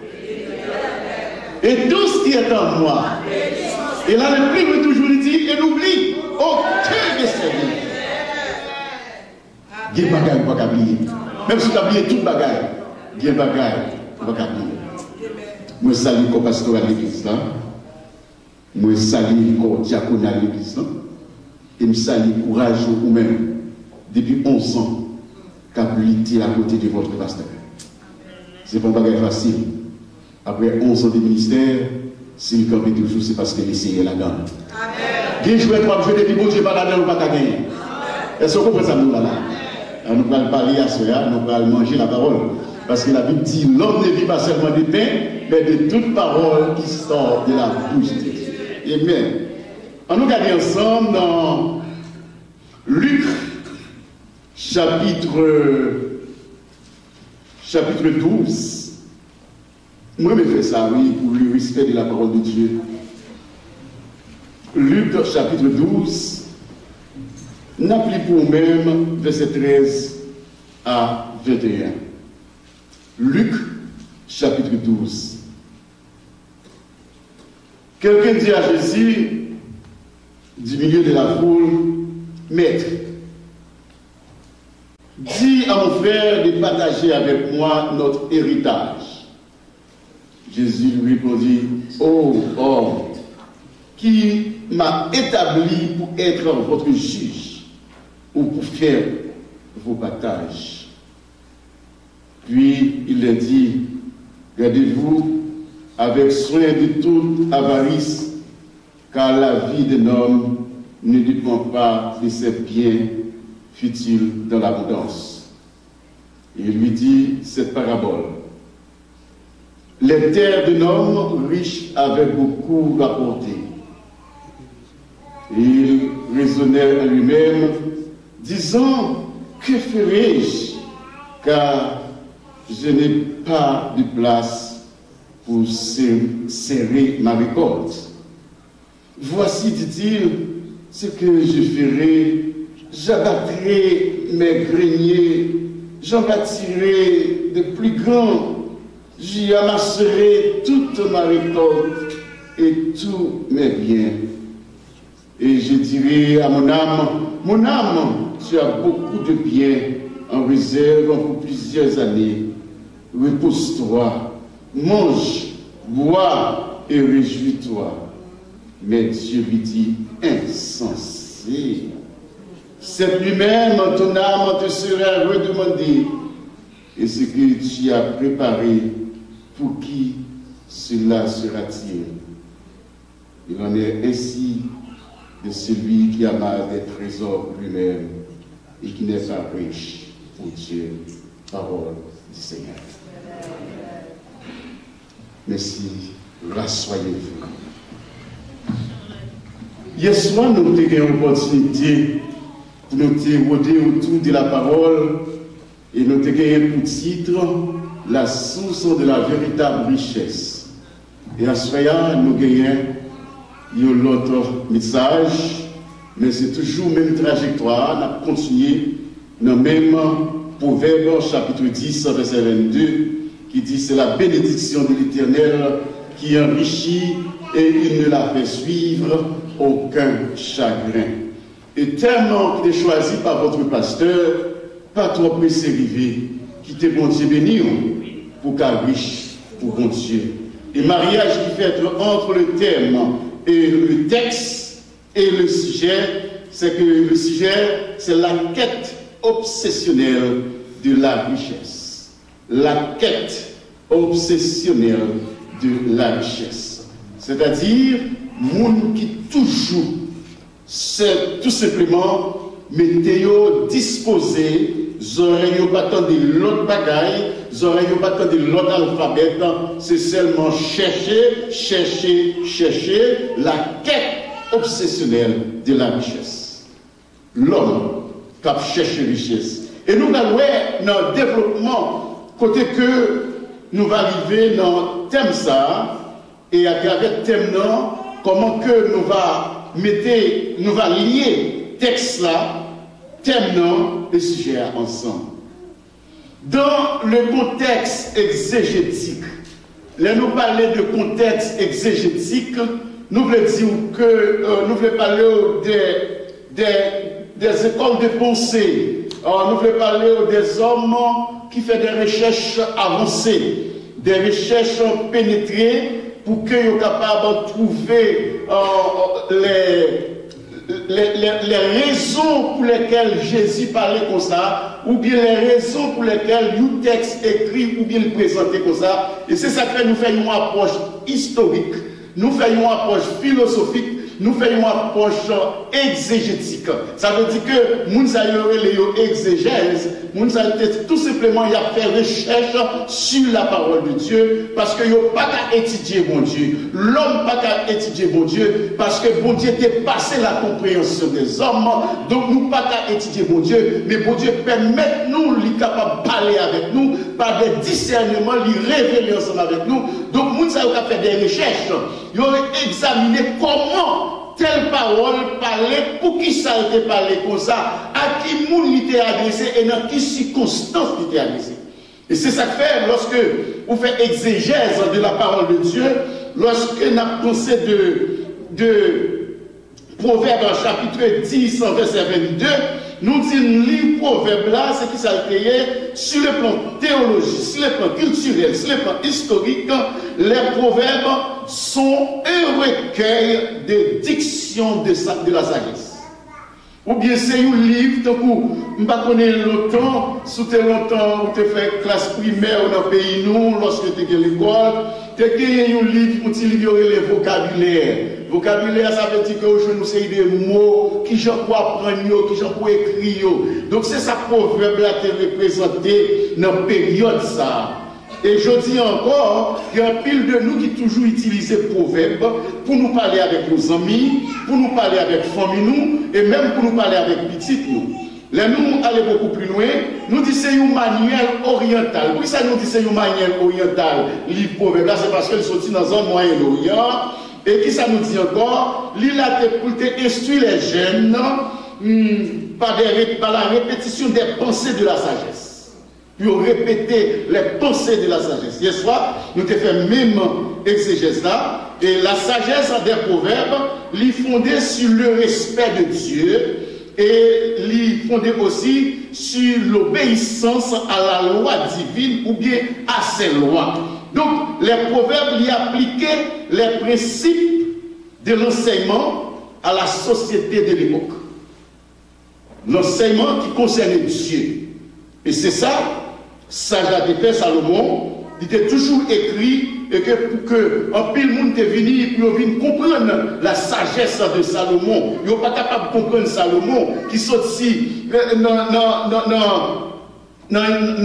et tout ce qui est en moi. Et là, le prix toujours dit, et n'oublie aucun de ses vies. Il y a des bagages pour oublier. Même si tu as oublié toute bagaille, il y a des bagages pour oublier. Moi, je salue le pasteur à l'église là. Moi, je salue le diaconat à l'église là. Et je salue le courage ou même depuis onze ans qu'a lutté à côté de votre pasteur. Ce n'est pas un bagage facile. Après onze ans de ministère, s'il campait toujours, c'est parce qu'il essayait la gagne. Bien joué, trois jouer depuis bon Dieu, pas la gagne ou pas ta gagner. Est-ce que vous comprenez ça, nous là? Nous allons parler à cela, nous allons manger la parole. Parce que la Bible dit l'homme ne vit pas seulement de pain, mais de toute parole qui sort de la bouche de Dieu. Amen. On nous regarde ensemble dans Luc, chapitre, chapitre douze. Moi, je fais ça, oui, pour le respect de la parole de Dieu. Luc, chapitre douze, n'appelez pour même, verset treize à vingt et un. Luc, chapitre douze. Quelqu'un dit à Jésus, du milieu de la foule, Maître, dis à mon frère de partager avec moi notre héritage. Jésus lui répondit, ô homme, qui m'a établi pour être votre juge ou pour faire vos partages. Puis il leur dit, gardez-vous avec soin de toute avarice, car la vie d'un homme ne dépend pas de ses biens futiles dans l'abondance. Et il lui dit cette parabole. Les terres d'un homme riche avaient beaucoup rapporté. Et il raisonnait en lui-même, disant, que ferai-je, car je n'ai pas de place pour serrer ma récolte. Voici, dit-il, ce que je ferai, j'abattrai mes greniers, j'en bâtirai de plus grands, j'y amasserai toute ma récolte et tous mes biens. Et je dirai à mon âme, mon âme, tu as beaucoup de biens en réserve pour plusieurs années. Repose-toi, mange, bois et réjouis-toi. Mais Dieu lui dit, insensé, c'est lui-même ton âme te sera redemandée, et ce que tu as préparé, pour qui cela sera-t-il? Il en est ainsi de celui qui a mal des trésors lui-même et qui n'est pas riche pour Dieu. Parole du Seigneur. Merci. Rassoyez-vous. Hier soir, nous avons eu une opportunité pour nous rôder autour de la parole et nous avons eu pour titre la source de la véritable richesse. Et à ce moment-là, nous avons eu l'autre message, mais c'est toujours la même trajectoire. On a continué dans le même Proverbe, chapitre dix, verset vingt-deux, qui dit c'est la bénédiction de l'Éternel qui enrichit et il ne la fait suivre aucun chagrin. Et tellement qu'il est choisi par votre pasteur, pas trop pressé rivé, qui t'est bon Dieu béni pour qu'à riche pour bon Dieu. Et mariage qui fait entre le thème et le texte et le sujet, c'est que le sujet, c'est la quête obsessionnelle de la richesse. La quête obsessionnelle de la richesse. C'est-à-dire, monde qui toujours, c'est tout simplement, mettez-vous disposé, oreilles pas tant de l'autre bagaille, oreilles pas tant de l'autre alphabet, c'est seulement chercher, chercher, chercher la quête obsessionnelle de la richesse. L'homme qui cherche richesse. Et nous allons dans le développement, côté que nous allons arriver dans le thème ça, et à travers le thème, comment que nous va mettre, nous va lier texte là, thème non et sujet ensemble. Dans le contexte exégétique, là nous parler de contexte exégétique, nous voulons dire que euh, nous voulons parler des, des, des écoles de pensée, euh, nous voulons parler des hommes qui font des recherches avancées, des recherches pénétrées pour qu'ils soient capables de trouver euh, les Les, les, les raisons pour lesquelles Jésus parlait comme ça, ou bien les raisons pour lesquelles le texte écrit ou bien le présenté comme ça. Et c'est ça que fait nous faisons une approche historique, nous faisons une approche philosophique, nous faisons une approche exégétique. Ça veut dire que nous avons les exégèses, nous avons tout simplement y a fait recherche sur la parole de Dieu, parce que nous pas qu'à étudier bon Dieu. L'homme pas qu'à étudier bon Dieu, parce que bon Dieu dépassé la compréhension des hommes. Donc nous pas qu'à étudier bon Dieu, mais bon Dieu permet nous, lui capable de parler avec nous, par des discernements, lui révéler ensemble avec nous. Donc nous avons fait des recherches, nous avons examiné comment telle parole parlait, pour qui ça a été parlé comme ça, à qui monde il était adressé et dans quelles circonstances il était adressé. Et c'est ça que fait lorsque vous faites exégèse de la parole de Dieu, lorsque nous avons pensé de, de Proverbe chapitre dix, verset vingt-deux, nous disons livre Proverbe là, c'est qui ça a été sur le plan théologique, sur le plan culturel, sur le plan historique, les proverbes sont un recueil de diction de, de la sagesse. Ou bien c'est un livre, donc je ne connais pas longtemps, si tu longtemps, où tu fais classe primaire dans le pays, nous, lorsque tu es à l'école, tu as un livre où tu lis le vocabulaire. Vocabulaire, ça veut dire que je nous sais des mots qui j'en peux apprendre, qui j'en peux écrire. Donc c'est ça proverbe là qui est représenté dans la période ça. Et je dis encore, il y a un pile de nous qui toujours utilisent proverbe pour nous parler avec nos amis, pour nous parler avec famille nous, et même pour nous parler avec petits nous. Là, nous allons beaucoup plus loin, nous disons c'est une manuel oriental. Pourquoi ça nous dit c'est une manuel oriental? Livre proverbe là, c'est parce qu'elle sortit dans un Moyen-Orient. Et qui ça nous dit encore? L'île a été pour instruire les jeunes hum, par, des, par la répétition des pensées de la sagesse. Pour répéter les pensées de la sagesse. Hier soir, nous avons fait même exégèse là. Et la sagesse des proverbes, l'y fondée sur le respect de Dieu et l'y fondée aussi sur l'obéissance à la loi divine ou bien à ses lois. Donc, les proverbes y appliquaient les principes de l'enseignement à la société de l'époque. L'enseignement qui concernait Dieu. Et c'est ça, Sage de Père Salomon, il était toujours écrit, et que pour que un pile monde est venu, pour venir comprendre la sagesse de Salomon. Ils ne sont pas capables de comprendre Salomon, qui sont ici, non, non, non, non,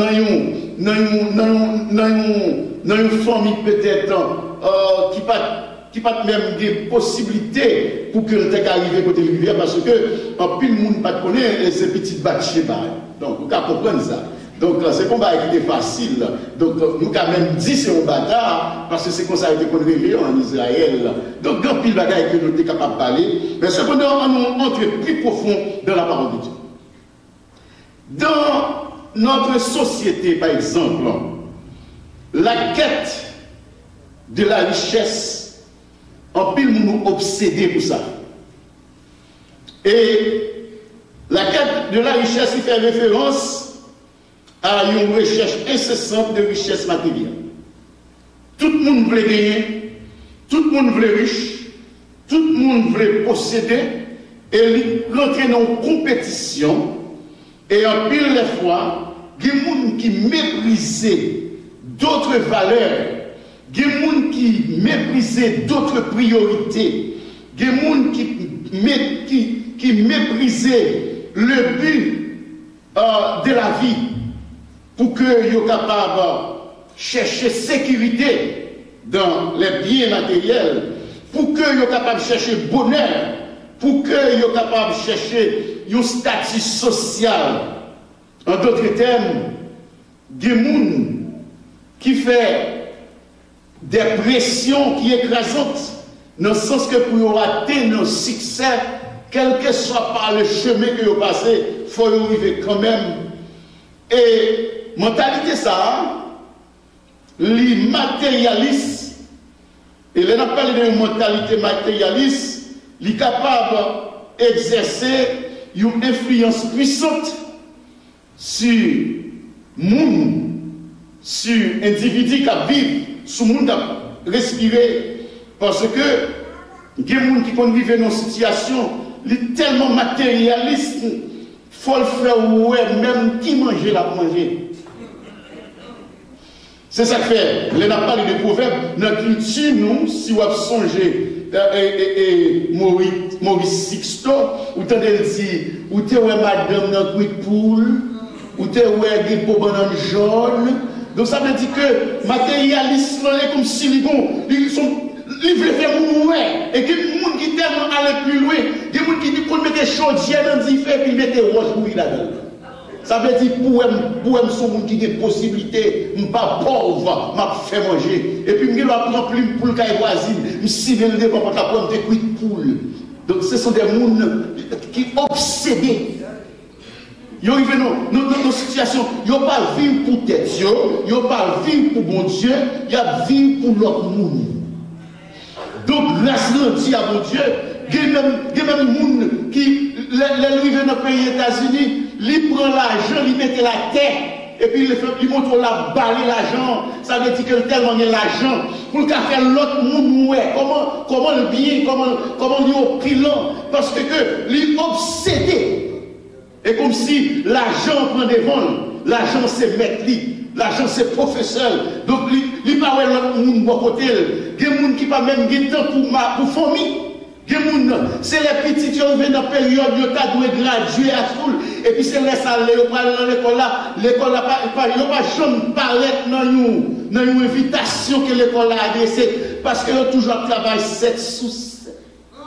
dans une famille peut-être euh, qui pas qui pas même des possibilités pour que le texte arrive côté rivière parce que en plus le monde pas connaît ces petites bâches. Donc vous pouvez comprendre ça. Donc c'est combat qui était facile. Donc nous quand même dit c'est un bâtard parce que c'est comme ça a été révélé en Israël. Donc grand pile bagaille que nous sommes capables de parler, mais cependant on entre plus profond dans la parole de Dieu. Dans notre société, par exemple, la quête de la richesse, en pile nous obsédés pour ça. Et la quête de la richesse, il fait référence à une recherche incessante de richesse matérielle. Tout le monde veut gagner, tout le monde veut riche, tout le monde veut posséder, et rentrer dans une compétition. Et en pile les fois, il y a des gens qui méprisent d'autres valeurs, il y a des gens qui méprisent d'autres priorités, il y a des gens qui, qui, qui méprisent le but euh, de la vie pour qu'ils soient capables de chercher sécurité dans les biens matériels, pour qu'ils soient capables de chercher bonheur, pour qu'ils soient capables de chercher un statut social. En d'autres termes, des gens qui font des pressions qui écrasantes dans le sens que pour rater nos succès, quel que soit par le chemin que vous passez, il faut y arriver quand même. Et mentalité ça, les matérialistes, et là on parle de mentalité matérialiste, les capable d'exercer une influence puissante sur le monde, sur l'individu qui vit, sur le monde qui respire, parce que il y a des gens qui vivent dans une situation tellement matérialiste, il faut le faire ouais, même qui mange la manger. C'est ça que fait. On a parlé de proverbes. Dans la culture, nous, si vous avez songé, et Maurice, Maurice Sixto, ou t'as dit, ou t'es ouais madame dans le poule, ou t'es ouais des beaux bananes jaunes. Donc ça veut dire que matérialistes, comme si ils sont. Ils veulent faire mourir. Et que les gens qui tellement aller plus loin, des gens qui disent qu'on met des chaudières dans le fait et ils mettent des roches pour y là-dedans. Ça veut dire pour moi, sont gens qui ont des possibilités, je ne suis pas pauvre, je fais manger. Et puis je dois prendre plus de poule qu'à voisine, je suis le débat pour prendre des cuits de poule. Donc ce sont des gens qui sont obsédés. Ils arrivent dans nos situations, ils n'ont pas vivre pour tête, ils n'ont pas vivre pour bon Dieu, ils ont vivre pour l'autre monde. Donc, grâce à mon Dieu, il y a même des gens qui, arrivent dans le pays des États-Unis, ils prennent l'argent, ils mettent la tête, et puis ils montrent la balle l'argent. Ça veut dire que tellement il y a l'argent pour faire l'autre monde, ouais. Comment, comment le bien, comment, comment il est au pilon, parce que ils sont obsédés. Et comme si l'argent prend des vols, l'argent c'est maître, l'argent c'est professeur. Donc, il n'y a pas l'autre monde de côté. Il y a des gens qui n'ont pas même de temps pour ma famille. C'est les petits qui arrivent dans la période où ils doivent graduer à school. Et puis c'est laissé aller, ils parlent dans l'école là. L'école n'a pas jamais parlé dans une invitation que l'école a adressée. Parce qu'ils ont toujours travaillé sept sous sept.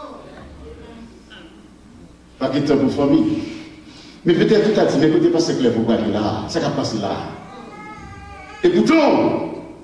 Pas de temps pour famille. Mais peut-être tout a dit, mais écoutez, parce que vous allez là, ça va passer là. Et pourtant,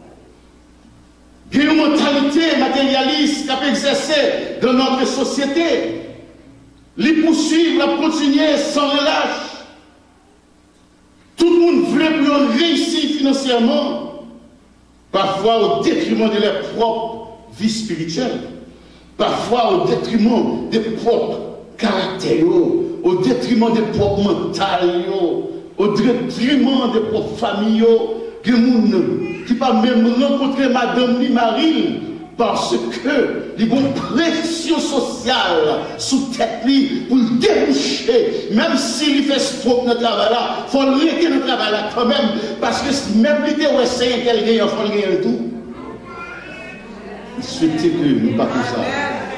il y a une mentalité matérialiste qui a exercé dans notre société. Les poursuivre, la continuer sans relâche. Tout le monde veut pour réussir financièrement, parfois au détriment de leur propre vie spirituelle, parfois au détriment des propres caractères, au détriment des propres mentales, au détriment des propres familles. Il y a des gens qui ne peuvent pas même rencontrer madame ni Marie parce que les bonnes pression sociale sous tête pour le déboucher, même s'il fait stroke dans le travail là, il faut le rester dans le travail là quand même, parce que même l'idée où c'est un tel gagnant, il faut le gagner tout. Il souhaitait que nous ne pas comme ça.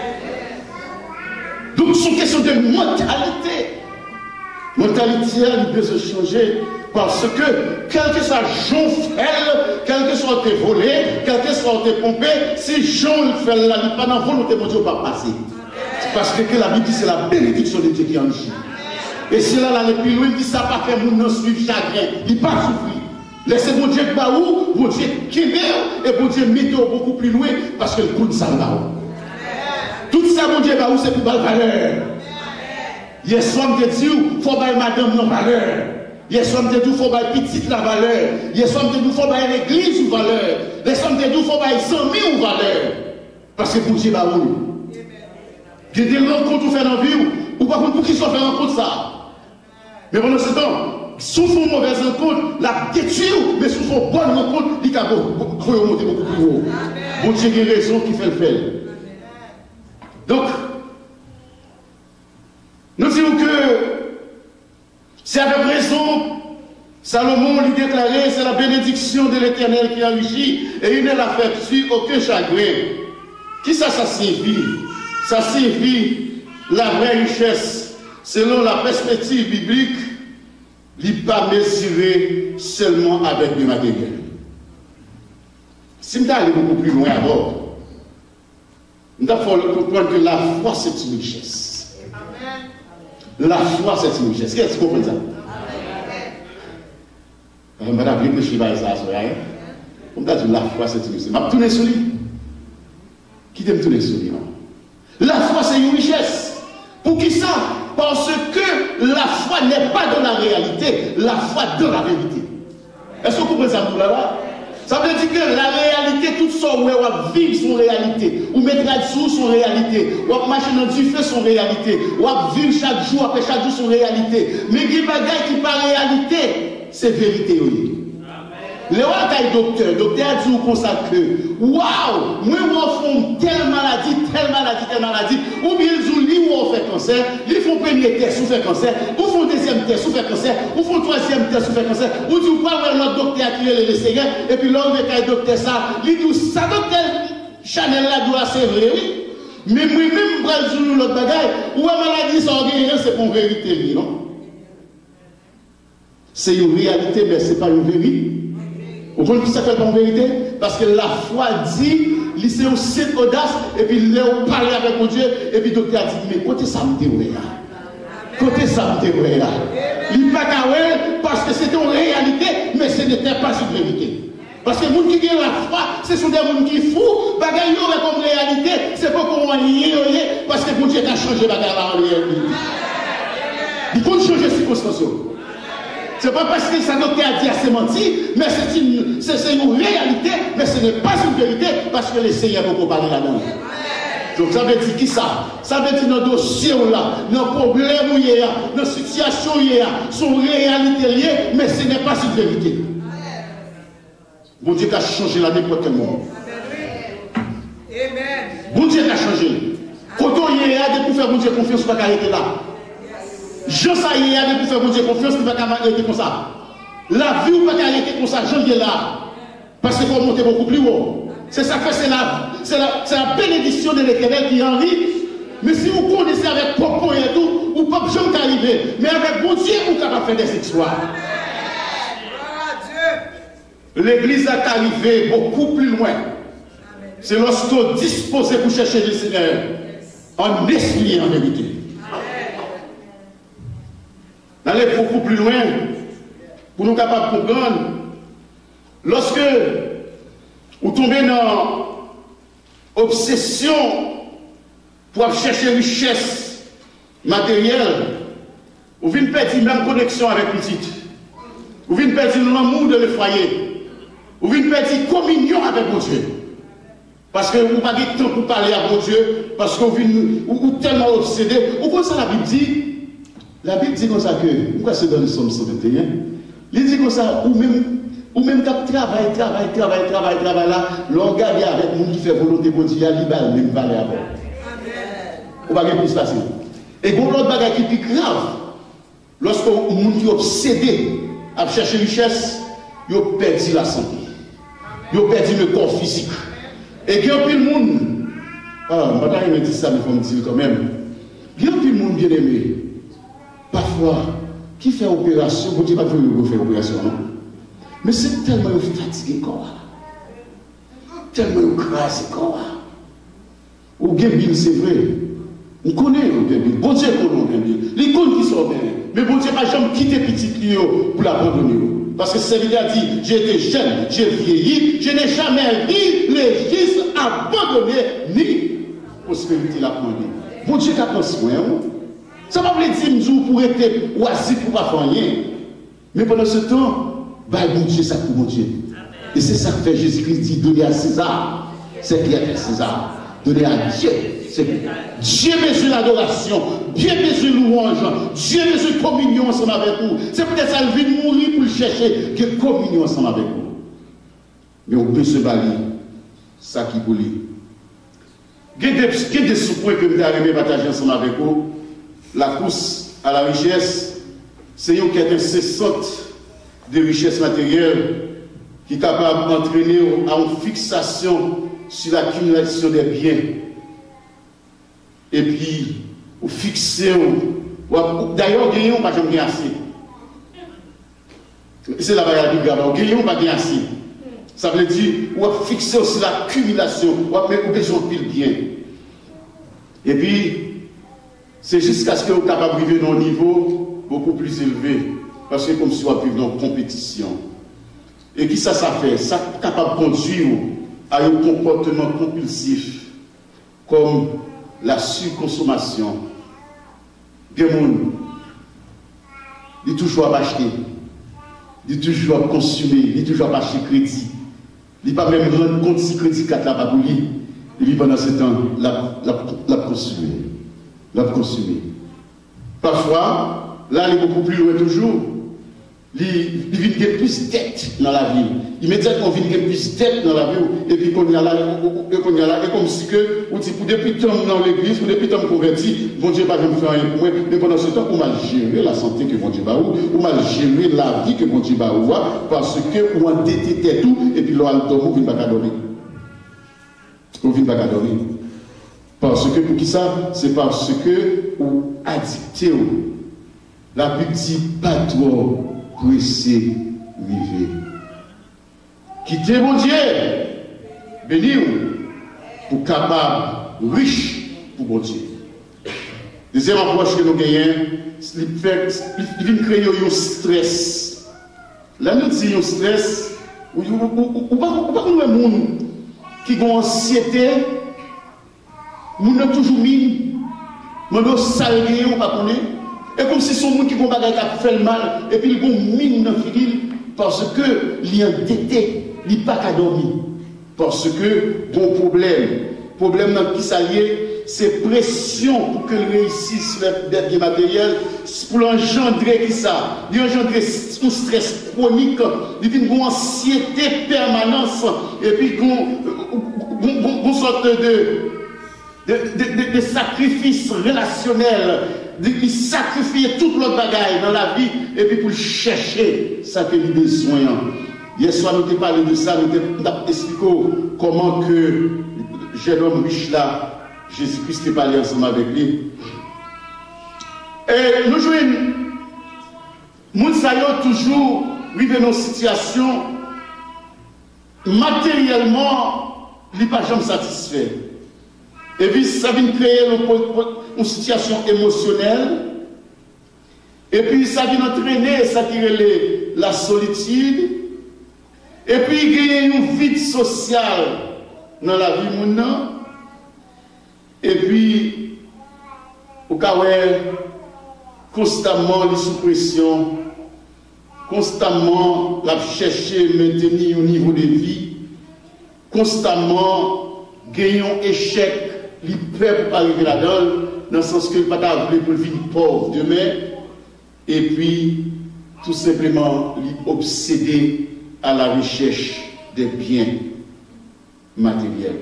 Donc c'est une question de mentalité. Mentalité, elle peut se changer. Parce que, quel que soit Jean fait, quel que soit tes volés, quel que soit tes pompés, si Jean fait là, il n'est pas dans la volonté de Dieu, pas passer. C'est parce que la Bible dit que c'est la bénédiction de Dieu qui en gît. Et si là, là, les plus loin, il dit ça pas faire mon nom suivre chagrin, il n'est pas souffrir. Laissez mon Dieu de où, mon Dieu qui est, et mon Dieu mette beaucoup plus loin, parce que le coup de ça là. Tout ça, mon Dieu, où c'est pour la valeur. Hier soir, je te dis, il faut que madame non valeur. Hier soir, je te dis, il faut que petite la valeur. Hier soir, je te dis, il faut que l'église ou valeur. Hier soir, je te dis, il faut que les amis ou valeur. Parce que pour Dieu, bah oui. Il y a des rencontres qui font dans la vie, ou par contre, pour qui sont fait rencontre ça. Mais pendant ce temps, si on fait une mauvaise rencontre, la détruire, mais si on fait une bonne rencontre, il y a beaucoup plus haut. Bon Dieu, il y a raison qui fait le faire. Donc, nous disons que c'est avec raison, Salomon lui déclarait, c'est la bénédiction de l'Éternel qui enrichit, et il ne la fait sur aucun chagrin. Qui ça, ça signifie? Ça signifie la vraie richesse, selon la perspective biblique, n'est pas mesurée seulement avec du matériel. Si nous allons beaucoup plus loin à bord, nous devons comprendre que la foi, c'est une richesse. La foi, c'est une richesse. Qu'est-ce que vous comprenez ça? Madame, je vais vous ça, on va dire la foi, c'est une richesse. Je vais tourner sur lui. Qui t'aime tourner sur lui, non? La foi, c'est une richesse. Pour qui ça? Parce que la foi n'est pas dans la réalité, la foi dans la vérité. Est-ce que vous comprenez ça pour là-bas? Ça veut dire que la réalité, tout ça, où on vit son réalité, ou mettre là-dessous son réalité, ou marcher dans du feu son réalité, ou vivre chaque jour, après chaque jour son réalité. Mais qui bagaille qui pas réalité, c'est vérité. Oui. Le roi est docteur, docteur dit ou consacré, waouh, moi on fait telle maladie, telle maladie, telle maladie, ou bien ils lui ou on fait cancer, ils font premier test ou fait cancer, ou font deuxième test ou fait cancer, ou font troisième test ou fait cancer, ou dit ou pas vraiment docteur qui est le Seigneur, et puis là on veut qu'un docteur ça, il dit ça docteur Chanel là doit c'est vrai, oui, mais moi-même je vais l'autre bagaille, ou la maladie ça c'est pour vérité, non? C'est une réalité, mais ce n'est pas une vérité. Vous comprenez qui ça fait en vérité? Parce que la foi dit, c'est aussi audace, et puis il parle avec mon Dieu, et puis le docteur a dit, mais côté ça me déroule là. Côté ça me déroule là. Il n'est pas carré parce que c'était une réalité, mais ce n'était pas une vérité. Parce que les gens qui ont la foi, ce sont des gens qui fous, bagaille comme réalité, c'est pas comment y est, parce que mon Dieu a changé bagaille en réalité. Il faut changer les circonstances. Ce n'est pas parce que ça docteur a dit à c'est menti, mais c'est une, une réalité, mais ce n'est pas une vérité, parce que les Seigneurs vont parler là-dedans. Donc ça veut dire qui ça? Ça veut dire nos dossiers là, nos problèmes où il y a, nos situations où il y a, sont réalité liées, mais ce n'est pas une vérité. Bon Dieu a changé la n'importe quel moment. Bon Dieu a changé. Quand on y a, pour faire bon Dieu confiance, on va arrêter là. Jean ça y est, pour faire mon Dieu confiance, il ne va pas arrêter comme ça. La vie, il ne va pas arrêter comme ça, Jean est là. Parce qu'il faut monter beaucoup plus haut. C'est ça que c'est la, c'est la, c'est la bénédiction de l'Éternel qui arrive. Mais si vous connaissez avec propos et tout, vous ne pouvez pas jamais arriver. Mais avec bon Dieu, vous pouvez faire des exploits. L'église est arrivée beaucoup plus loin. C'est lorsqu'on est disposé pour chercher le Seigneur en esprit et en vérité. D'aller beaucoup plus loin, pour nous capables de comprendre, lorsque vous tombez dans obsession pour chercher richesse matérielle, vous venez perdre même connexion avec le titre, vous venez perdre l'amour de le foyer, vous venez perdre communion avec mon Dieu. Parce que vous n'avez pas de temps pour parler à mon Dieu, parce que vous êtes tellement obsédé. Vous connaissez ça la Bible dit? La Bible dit comme ça que, pourquoi c'est dans le psaume cent vingt et un? Il dit comme ça, ou même, ou même quand travail, travail, travail, travail, travail là, l'on regarde avec nous qui fait volonté pour Dieu, il va même parler avant. On va gagner plus facile. Et pour l'autre bagage qui est plus grave, lorsque monde qui est obsédé à chercher richesse, il a perdu la santé. Il a perdu le corps physique. Et qu'il y a plus de monde, ah, je me dis ça, mais il faut me dire quand même, il y a plus de monde bien aimé. Parfois, qui fait opération, vous ne dites pas que vous faites opération, non? Mais c'est tellement fatigué, quoi. Tellement écrasé, quoi. Ou bien, c'est vrai. On connaît le bien. Bon Dieu connaît le bien. Les comptes qui sont bien. Mais bon Dieu n'a jamais quitté petit Clio pour l'abandonner. Parce que celui-là a dit, j'ai été jeune, j'ai vieilli, je n'ai jamais vu les fils abandonnés, ni prospérité la prendre. Bon Dieu a pris soin. Ça ne veut pas dire que pour être oisif pour ne pas faire rien. Mais pendant ce temps, bah, bon Dieu, ça pour mon Dieu. Et c'est ça que fait Jésus-Christ dit, donner à César, c'est qui est à César. Donner à Dieu, c'est qui. Dieu besoin d'adoration, Dieu besoin de louange, Dieu besoin de communion ensemble avec vous. C'est peut-être ça, il vient mourir pour le chercher, que communion ensemble avec vous. Mais on peut se balayer, ça qui pour lui. Il y a des sous-points que vous avez partager ensemble avec vous. La course à la richesse, c'est une quête incessante de richesse matérielle qui est capable d'entraîner à une fixation sur l'accumulation des biens. Et puis, ou fixer, d'ailleurs, gagnons pas jamais assez. C'est la variable grave, gagnons pas bien assez. Ça veut dire, ou fixer aussi l'accumulation, ou mettre besoin de bien. Et puis, c'est jusqu'à ce que vous soyez capable de vivre dans un niveau beaucoup plus élevé. Parce que comme si vous vivez dans une compétition. Et qui ça, ça fait? Ça est capable de conduire à un comportement compulsif. Comme la surconsommation. Des gens, ils toujours à acheter, ils toujours à consommer, ils toujours à acheter crédit. Ils ne pas même rendre compte si crédit quatre là pas pour lui. Et pendant ce temps, la consommer. La consommer. Parfois, là, il est beaucoup plus loin toujours. Il vient de plus tête dans la vie. Immédiatement, il vient de plus tête dans la vie. Et puis, qu'on y a là, qu'on y a là, et comme si que, ou si depuis que dans l'église, ou depuis que tu converti, bon Dieu va me faire rien pour moi. Mais pendant ce temps, on m'a géré la santé que bon Dieu va ou, on m'a géré la vie que bon Dieu va ou, parce que on détectait tout, et puis l'on a on vient pas dormir. On vient pas dormir. Parce que, pour qui ça? C'est parce que, on addicté. La petite pas trop pressé, vivre. Quittez mon Dieu, béni pour capable, riche pour mon Dieu. Deuxième approche que nous gagnons, il vient créer un stress. Là, nous disons un stress, ou pas un monde qui a une anxiété, nous avons toujours mis, nous avons salé, on ne pas connaître. Et comme si son monde qui a fait le mal, et puis il a mis dans le fil, parce que il est endetté, il n'est pas qu'à dormir. Parce que, bon problème, problème dans qui s'allie, c'est pression pour qu'il réussisse le bien matériel, pour l'engendrer qui ça, il engendrer un stress chronique, il y a une anxiété permanente, et puis une sorte de, de, de, de sacrifice relationnel. Il sacrifie toute l'autre bagaille dans la vie et puis pour chercher ça que les besoin. Hier soir, nous avons parlé de ça, nous avons expliqué comment que le jeune homme riche là, Jésus-Christ est parlé ensemble avec lui. Et nous jouons, nous sommes toujours vivre dans une situation matériellement, il n'est pas jamais satisfait. Et puis ça vient créer une situation émotionnelle. Et puis ça vient entraîner, ça tire la solitude. Et puis il y a une vie sociale dans la vie maintenant. Et puis, au cas où constamment les sous-pressions, constamment la chercher maintenir au niveau de vie, constamment gagnons échec. Il peut pas arriver là-dedans, dans le sens que il pas voulu pour vivre pauvre demain, et puis tout simplement il obsédé à la recherche des biens matériels.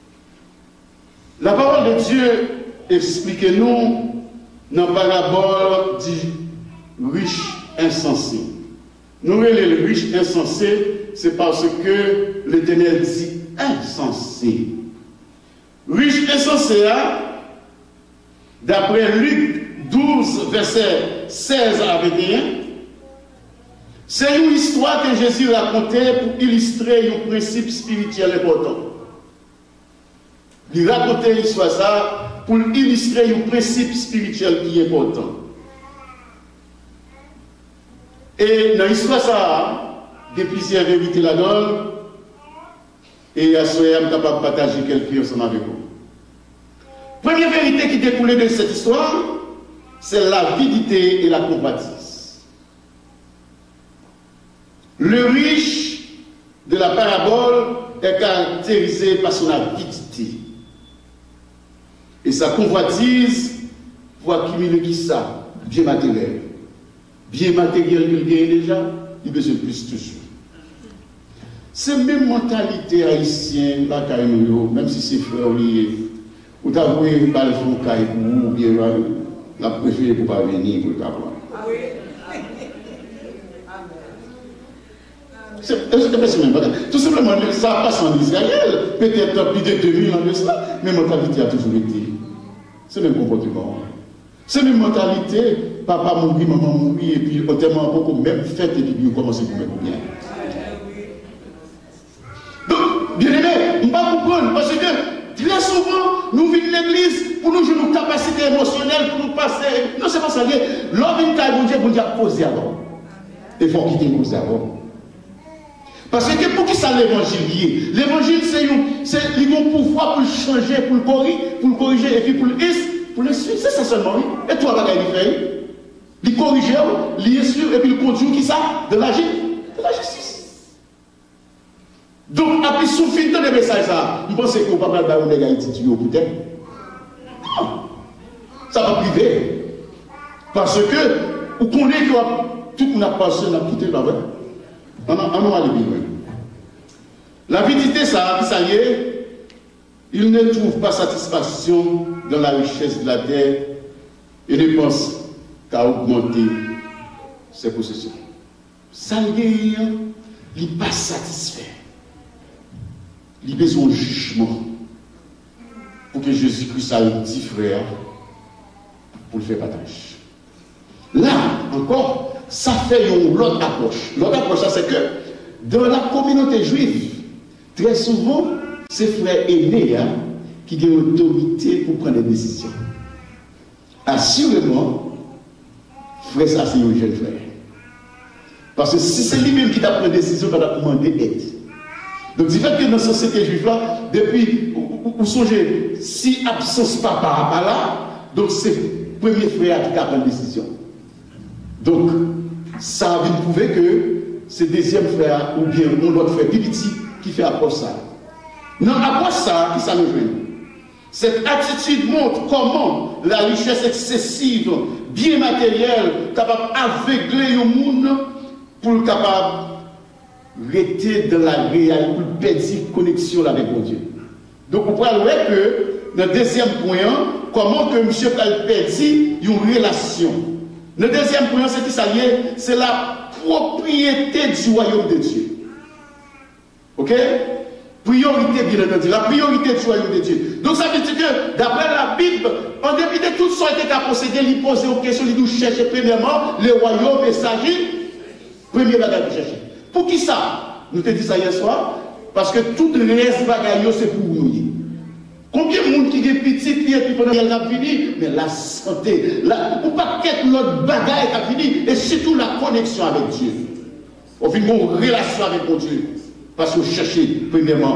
La parole de Dieu explique-nous dans la parabole du riche insensé. Nous, le riche insensé, c'est parce que l'Éternel dit insensé. Riche insensé, d'après Luc douze, verset seize à vingt et un, c'est une histoire que Jésus racontait pour illustrer un principe spirituel important. Il racontait l'histoire ça pour illustrer un principe spirituel qui est important. Et dans l'histoire ça, il y a plusieurs vérités là-dedans. Et à ce moment, je suis capable de partager quelques ensemble avec vous. Première vérité qui découle de cette histoire, c'est l'avidité et la convoitise. Le riche de la parabole est caractérisé par son avidité. Et sa convoitise pour accumuler qui ça? Bien matériel. Bien matériel qu'il gagne déjà, il besoin plus toujours. C'est la même mentalité haïtienne, là, même si c'est frère lié, ou t'as vu une balle fond caille pour vous, ou bien la préférée pour ne pas venir pour le capoir. Tout simplement, ça passe en Israël, peut-être plus de deux mille ans de cela, mais la mentalité a toujours été. C'est le même comportement. C'est la même mentalité, papa mourit, maman mourit, et puis au terme beaucoup même fête, et puis on commence à comer bien. Donc, bien aimé, on ne va pas comprendre, parce que très souvent, nous vivons l'église pour nous jouer nos capacités émotionnelles, pour nous passer. Non, c'est pas ça. L'homme vient à Dieu, bon Dieu a posé avant. Il faut quitter poser avant. Parce que pour qui ça l'évangile? L'évangile, c'est un pouvoir pour le changer, pour le corriger, pour le corriger, et puis pour le pour le suivre. C'est ça seulement, oui. Et toi, bagaille, il fait. Il corrige, il suivre, et puis il conduit qui ça? De la, de la justice. Donc, après souffrir de messages, ça, vous pensez qu'on ne va pas faire un dégât intitulé peut-être? Non. Ça va priver. Parce que, vous connaissez que tout le monde a passé, on a quitté la vraie. On a allé bien. La vidité, ça, ça y est, il ne trouve pas satisfaction dans la richesse de la terre et ne pense qu'à augmenter ses possessions. Ça y est, il n'est pas satisfait. Il a besoin de jugement pour que Jésus-Christ a un petit frère pour le faire partage. Là, encore, ça fait une autre approche. L'autre approche, c'est que dans la communauté juive, très souvent, c'est frères aînés hein, qui ont l'autorité pour prendre des décisions. Assurément, frère, ça c'est un jeune frère. Parce que si c'est lui-même qui t'a pris des décisions, il va demander aide. Donc, du fait que dans la société juive là, depuis, vous songez, si absence papa par là, donc c'est le premier frère qui a pris une décision. Donc, ça a prouvé que c'est le deuxième frère ou bien mon autre frère Pipiti qui fait approche ça. Non, approche ça, qui ça nous fait. Cette attitude montre comment la richesse excessive, bien matérielle, capable d'aveugler le monde pour le capable de rester dans la réalité, pour perdre la connexion avec mon Dieu. Donc, on pourrait voir que, dans le deuxième point, comment que M. Pal perdit une relation. Le deuxième point, c'est qui ça y est, c'est la propriété du royaume de Dieu. Ok? Priorité, bien entendu, la priorité du royaume de Dieu. Donc ça veut dire que, d'après la Bible, en dépit de toutes sortes de procédés, il pose aux questions, il nous cherche premièrement le royaume et s'agit, premier bagage de chercher. Pour qui ça? Nous te dit ça hier soir, parce que tout le reste bagage, c'est pour nous. Combien de monde qui est petit, qui est puis pendant qu'elle a fini, mais la santé, la, ou pas qu'être l'autre bagaille qui a fini, et surtout la connexion avec Dieu. On fait une relation avec mon Dieu. Parce que vous cherchez, premièrement,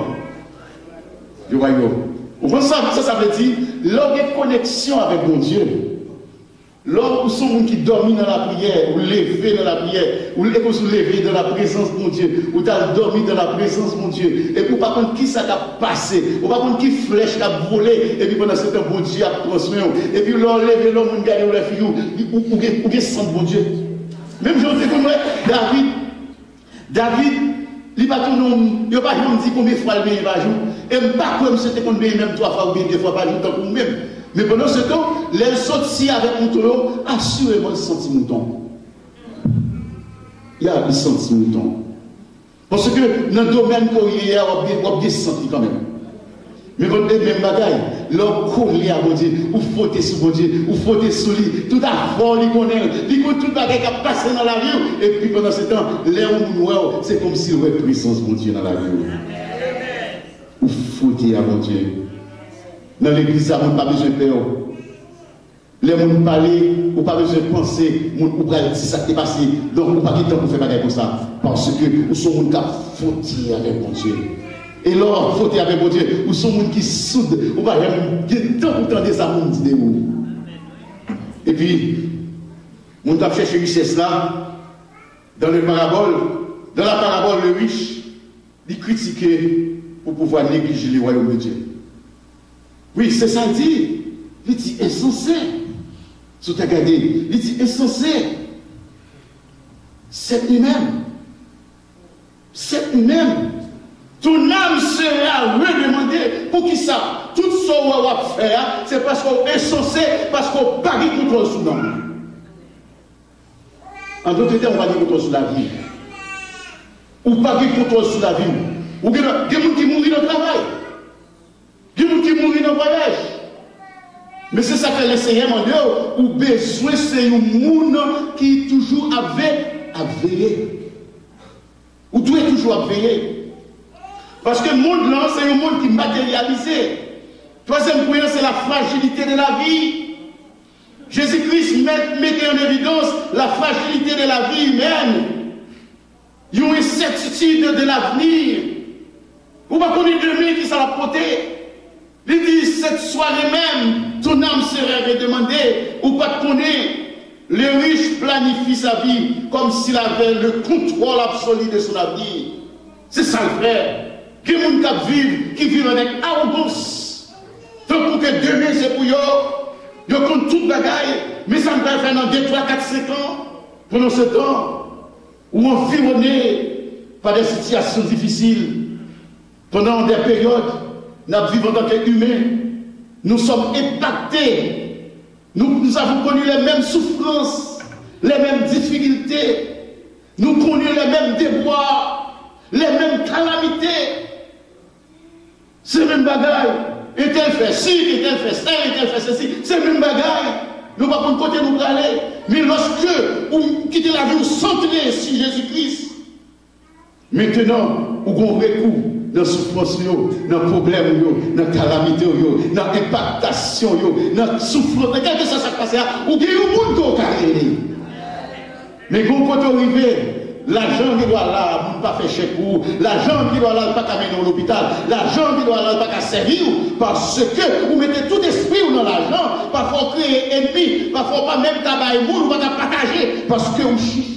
le royaume. Vous comprenez ça? Ça, ça veut dire, l'homme est connexion avec mon Dieu. L'homme, où sont les gens qui dorment dans la prière, ou lever dans la prière, ou vous lever dans la présence de mon Dieu, ou t'as dormi dans la présence de mon Dieu, et pour pas contre qui ça t'a passé, ou pas contre qui flèche t'a volé, et puis pendant ce temps, mon Dieu a transmis, et puis l'homme levé, l'homme gagne la fille, ou ou sent mon Dieu. Même je dis comme David, David, il va tout nom, il va pas dire combien de fois il va jouer, et pas comme c'était qu'on même trois fois ou bien deux fois par jour, tant même. Mais pendant ce temps, les sorties avec mouton, assurément ils sentent mouton. Il y a des sentis mouton. Parce que dans le domaine courrier, on a bien senti quand même. Mais vous avez même bagaille, l'homme collé à mon Dieu, ou frotter sur mon Dieu, ou frotter sur lui, tout à fond, il connaît, il connaît tout bagaille qui a passé dans la vie, et puis pendant ce temps, l'air où c'est comme s'il y avait présence de mon Dieu dans la vie. Ou frotter à mon Dieu. Dans l'église, on n'a pas besoin de peur. Les gens parlent, on n'a pas besoin de penser, on n'a pas dit ça qui est passé. Donc, on n'a pas de temps pour faire des comme ça. Parce que nous sommes des gens qui fautés avec mon Dieu. Et là, fautés avec mon Dieu, nous sommes des gens qui soudent. On va avoir de temps pour entendre ça, on dit. Et puis, on a cherché richesse là, dans le parabole, dans la parabole, le riche, il critiquait pour pouvoir négliger le royaume de Dieu. Oui, c'est ça, il dit. Il dit insensé. Si tu as regardé, il dit insensé. C'est lui-même. C'est lui-même. Ton âme sera redemandée. Pour qui ça? Tout ce qu'on va faire, c'est parce qu'on est insensé, parce qu'on parie contre son âme. En d'autres termes, on va dire contre sur la vie. Ou parie contre sur la vie. Ou il y a des gens qui mourent dans le travail. Il y a des gens qui mourent dans le voyage. Mais c'est ça que l'enseignant m'a dit, ou besoin, c'est un monde qui toujours avait à veiller. Ou doit toujours à veiller. Parce que le monde là, c'est un monde qui est matérialisé. Troisième point, c'est la fragilité de la vie. Jésus-Christ mettait en évidence la fragilité de la vie humaine. Il y a une incertitude de l'avenir. Vous ne connaissez pas demain qui ça va porter. Il dit, cette soirée même, ton âme serait redemandée, ou pas de connaître. Le riche planifie sa vie comme s'il avait le contrôle absolu de son avenir. C'est ça le frère. Qui est monde qui vit, qui vit avec arrogance. Donc pour que demain c'est pour eux, ils comptent toute bagaille, mais ça me va faire dans deux, trois, quatre, cinq ans, pendant ce temps, où environné par des situations difficiles, pendant des périodes, nous vivons en tant qu'humains, nous sommes impactés. Nous, nous avons connu les mêmes souffrances, les mêmes difficultés, nous connu les mêmes déboires, les mêmes calamités. C'est le même bagaille. Et tel fait ci, et tel fait ça, et tel fait ceci. C'est le même bagaille. Nous ne pouvons pas côté nous aller. Mais lorsque vous quittez la vie, vous centrez sur Jésus-Christ, maintenant, vous avez un recours dans la souffrance, dans le problème, dans la calamité, dans l'impactation, dans la souffrance, dans quelque chose qui se passe, vous avez un monde qui est. Mais quand vous arrivez, l'argent qui doit là, vous ne pas faire chèque pour, l'argent qui doit là, pas qu'à mener à l'hôpital, l'argent qui doit là, pas qu'à servir, parce que vous mettez tout esprit dans l'argent, parfois créer ennemi, parfois pas même tabac et moule, pas qu'à partager, parce que vous chiffre.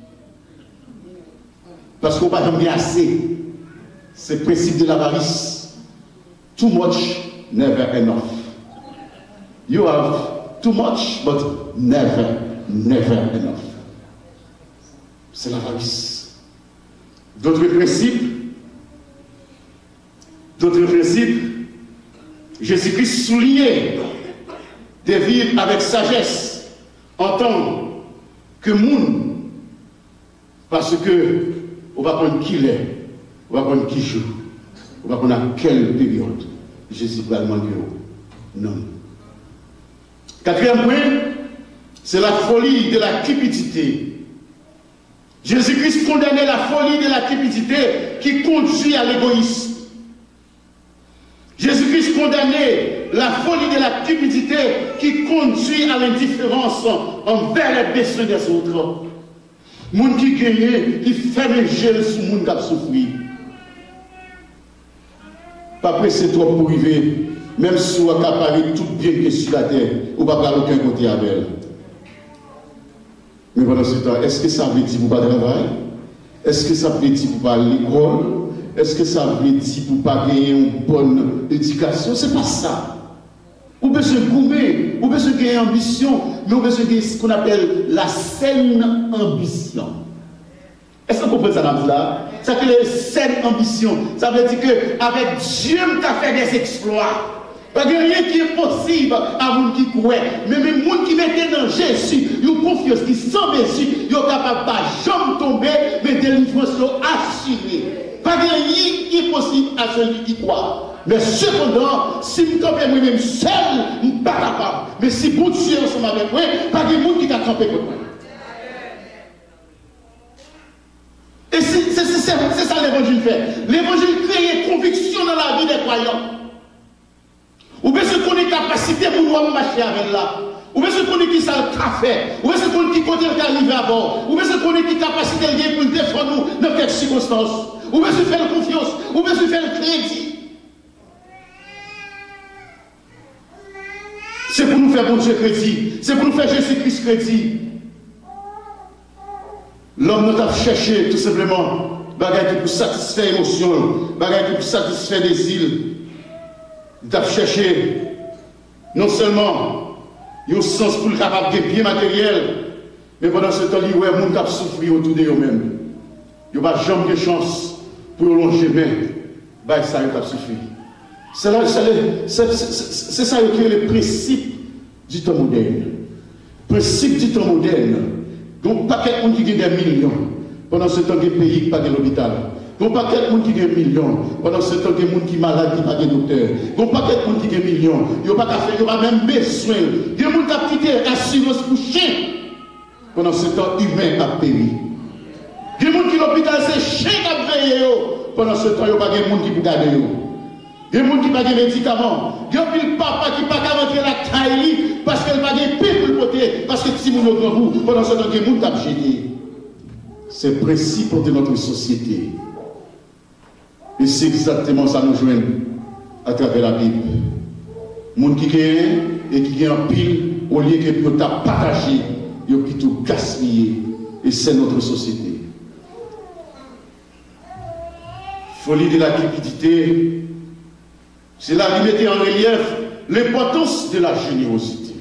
Parce qu'on ne peut pas assez. C'est le principe de l'avarice. Too much, never enough. You have too much, but never, never enough. C'est l'avarice. D'autres principes, d'autres principes, Jésus-Christ soulignait de vivre avec sagesse en tant que monde, parce que on va prendre qui l'est, on va prendre qui joue, on va prendre à quelle période Jésus va demander non. Quatrième point, c'est la folie de la cupidité. Jésus-Christ condamnait la folie de la cupidité qui conduit à l'égoïsme. Jésus-Christ condamnait la folie de la cupidité qui conduit à l'indifférence envers les besoins des autres. Moun qui gagne, qui ferme le gel sur moun qui a souffert. Pas pressé trop pour arriver, même si on a accaparé tout bien que sur la terre, ou pas par aucun côté avec elle. Mais pendant ce temps, est-ce que ça veut dire pour pas travailler? Est-ce que ça veut dire pour pas l'école? Est-ce que ça veut dire pour pas gagner une bonne éducation? C'est pas ça. Ou peut se goumer, ou peut se gagner ambition, mais on peut se gagner ce qu'on appelle la saine ambition. Est-ce que vous comprenez ça dans là? Ça veut dire saine ambition. Ça veut dire qu'avec Dieu, tu as fait des exploits. Parce que rien qui est possible à monde qui croit. Mais même monde qui mettait dans Jésus, ils ont confiance, qui sont Jésus, ils sont capables de pas jamais tomber, mais délivrance assurée. Pas de rien qui est possible à celui qui croit. Mais cependant, si je campe moi-même seul, je ne suis pas capable. Mais si bon Dieu est ensemble avec moi, pas de monde qui a campé contre moi. Et c'est ça l'évangile fait. L'évangile crée conviction dans la vie des croyants. Ou bien ce qu'on est capacité pour nous marcher avec là. Ou bien ce qu'on est qui ça le café. Ou bien ce qu'on est qui côté qui arrive à bord. Ou bien ce qu'on est qui capacité pour nous défendre nous dans quelques circonstances. Ou bien se faire confiance. Ou bien se faire crédit. C'est pour nous faire bon Dieu crédit. C'est pour nous faire Jésus-Christ crédit. L'homme nous a cherché tout simplement bagaille pour satisfaire l'émotion, bagaille pour satisfaire les îles. Il a cherché non seulement un sens pour le capable de bien matériel, mais pendant ce temps, il y a des gens qui souffrent autour de eux-mêmes. Il n'y a pas jamais de chance pour longer main. Bah, ça a suffi. C'est ça qui est le principe du temps moderne. Le principe du temps moderne. Donc, pas quelqu'un qui gagne des millions. Pendant ce temps, il y a des pays qui n'ont pas d'hôpital. Donc, pas quelqu'un qui gagne des millions. Pendant ce temps, il y a des gens qui sont malades, qui n'ont pas de docteur. Donc, pas quelqu'un qui gagne des millions. Il n'y a pas qu'à faire, il n'y a pas même besoin. Il y a des gens qui ont quitté l'assurance pour chien. Pendant ce temps, humain a péri. Il y a des gens qui sont à l'hôpital, c'est chien qui a veillé. Pendant ce temps, il n'y a pas de gens qui peuvent garder. Il y a des gens qui n'ont pas de médicaments. Il y a des papa qui n'ont pas rentrer la caille parce qu'elle n'a pas de paix pour le côté. Parce que si vous avez grand bout, pendant ce temps, il y a des gens qui ont gêné. ces principes de notre société. Et c'est exactement ça nous joignent à travers la Bible. Monde qui gagne et qui gagne en pile, au lieu que nous t'a partagé, ils ont plutôt gaspillé. Et c'est notre société. Folie de la cupidité, c'est là qui mettait en relief l'importance de la générosité.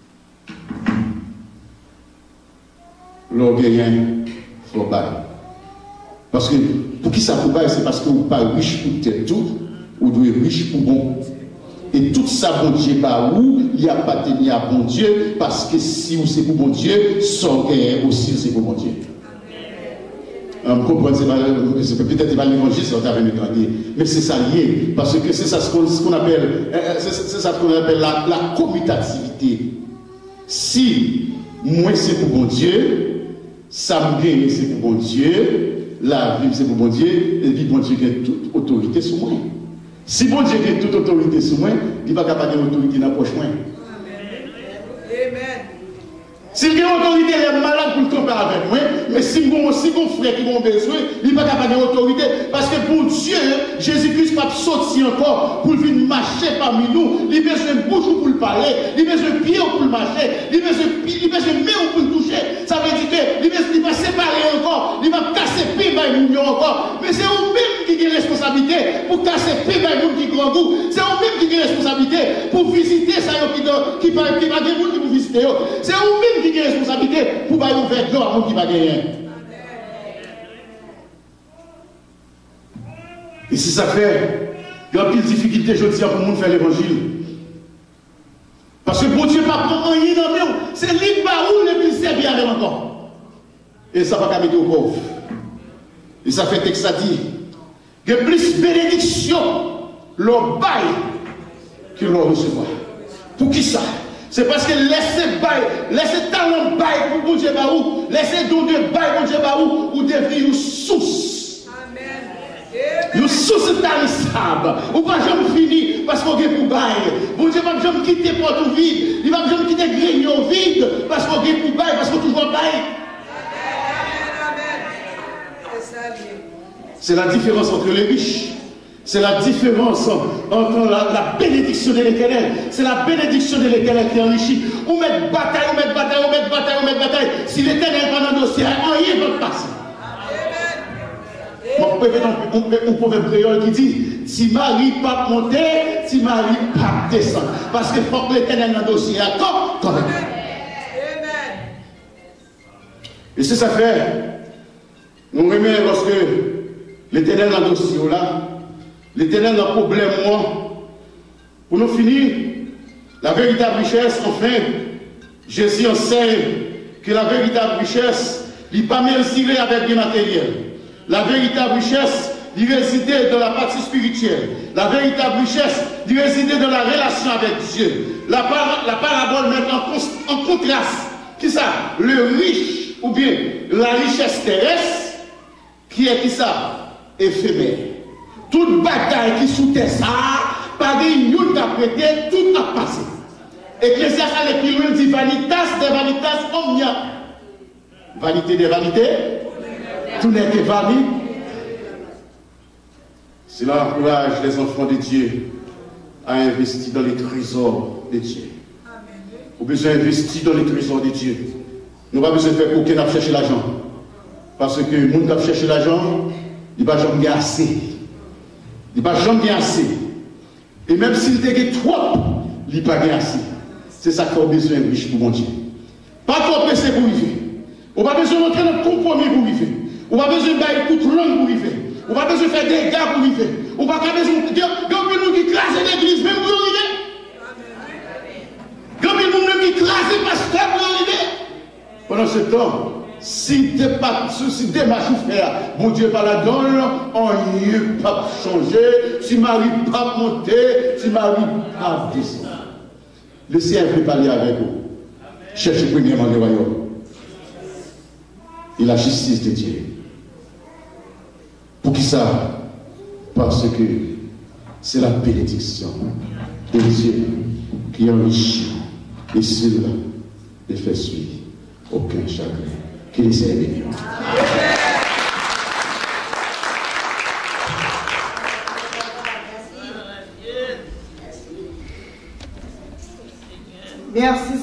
L'orgueil, il faut bailler. Parce que pour qui ça faut bailler, c'est parce que vous n'êtes pas riche pour tête tout, ou vous êtes riche pour bon. Et tout ça, bon Dieu, par où il n'y a pas de à bon Dieu, parce que si vous c'est pour bon Dieu, s'orgueil aussi c'est pour bon Dieu. On comprend, c'est peut-être pas l'évangile, ça va venir dire, mais c'est ça lié, parce que c'est ça ce qu'on appelle, c'est ça qu'on appelle la, la commutativité. Si moi c'est pour bon Dieu, ça me gagne c'est pour bon Dieu, la vie c'est pour bon Dieu, et puis bon Dieu a toute autorité sur moi. Si bon Dieu a toute autorité sur moi, il va pas capable de autorité dans la poche moi. Amen. Si il y a une autorité, il est malade pour le tromper avec moi, mais si mon si mon frère qui a besoin, il n'est pas capable d'autorité. Parce que pour Dieu, Jésus-Christ n'a pas sorti encore pour venir marcher parmi nous. Il a besoin de bouche pour le parler, il a besoin de pied pour le marcher, il a besoin de main pour le toucher. Ça veut dire qu'il va séparer encore, il va casser le pied par nous encore. Mais c'est vous-même qui avez responsabilité pour casser le pied par nous qui grand goût. C'est vous-même qui avez responsabilité pour visiter ça qui qui va qui va qui pour visiter. C'est vous-même qui a responsabilité pour ne pas faire de l'eau à qui va gagner. Et si ça fait, il y a une difficulté, je dis, pour nous faire l'évangile. Parce que bon Dieu ne va pas rien dans le c'est libre où les plus servir avec encore. Et ça va pas mettre au pauvre. Et ça fait que ça dit, il y a plus de bénédiction, leur bail, que leur recevoir. Pour qui ça? C'est parce que laissez bail, laissez talent bail pour bon Dieu baou, laissez don de bail pour Dieu baou, ou devenir une source. Amen. Une source tarissable. Ou pas jamais fini parce qu'on est pour bail. Bon Dieu va jamais quitter porte vide, il va jamais quitter grignon vide parce qu'on est pour bail, parce qu'on toujours bail. C'est la différence entre les riches. C'est la différence entre la, la bénédiction de l'Éternel. C'est la bénédiction de l'Éternel qui enrichit. On met bataille, on met bataille, on met bataille, on met bataille. Si l'Éternel va dans le dossier, rien ne va passer. On proverbe créole qui dit si Marie pas monter, si Marie pas descendre. Parce qu'il faut que l'Éternel dans le dossier à quand quand même. Et c'est ça fait. Nous remettons lorsque l'Éternel dans le dossier là. L'Éternel a un problème, moi. Pour nous finir, la véritable richesse, enfin, Jésus enseigne que la véritable richesse, il n'est pas mesurée avec des matériels. La véritable richesse, il réside dans la partie spirituelle. La véritable richesse, il réside dans la relation avec Dieu. La, par, la parabole met en, en contraste, qui ça? Le riche, ou bien la richesse terrestre, qui est qui ça? Éphémère. Toute bataille qui sous-terre ça, pas de une à prêter, tout a passé. Ecclésiaste allait plus loin, dit vanitas de vanitas omnia. Vanité de vanité, tout n'est que vanité. Cela encourage les enfants de Dieu à investir dans les trésors de Dieu. Nous avons besoin d'investir dans les trésors de Dieu. Nous n'avons pas besoin de faire aucun à chercher l'argent. Parce que le monde qui cherche l'argent, il ne va jamais gagner assez. Il ne va jamais gagner assez. Et même s'il te trop, il ne va pas gagner assez. C'est ça qu'on a besoin de riche pour mon Dieu. Pas trop pressé pour vivre. On n'a pas besoin d'entrer dans le compromis pour vivre. On n'a pas besoin de faire toute langue pour vivre. On n'a pas besoin de faire des gars pour vivre. On n'a pas besoin de faire des qui crasent l'église même pour vivre. Il y a des gens qui crasent le pasteur pour arriver. Pendant ce temps, si tu n'es pas si tu démarches faire, mon Dieu pas la donne, on n'y est pas changer, si Marie pas monter, si Marie pas descendre. Le Seigneur veut parler avec vous. Cherchez premièrement le royaume et la justice de Dieu. Pour qui ça? Parce que c'est la bénédiction de Dieu qui enrichit et cela ne fait suivre aucun chagrin. Qu'il les ait bénis.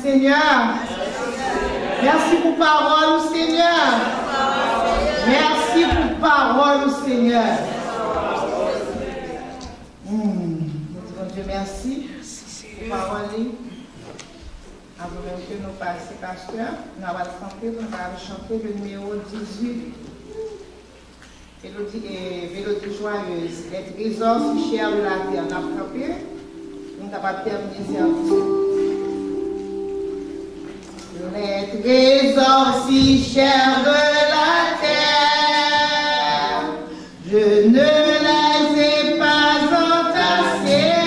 Seigneur. Merci pour parole, Seigneur. Merci pour parole, Seigneur. Mmh. Nous disons Dieu merci pour parole. Avant même que nous passions, pasteur, nous allons chanter, nous allons chanter le numéro dix-huit. Mélodie, mélodie joyeuse. Les trésors si chers de la terre. Nous avons frappé. Nous sommes capables de terminer ce service. Les trésors si chers de la terre, je ne les ai pas entassés,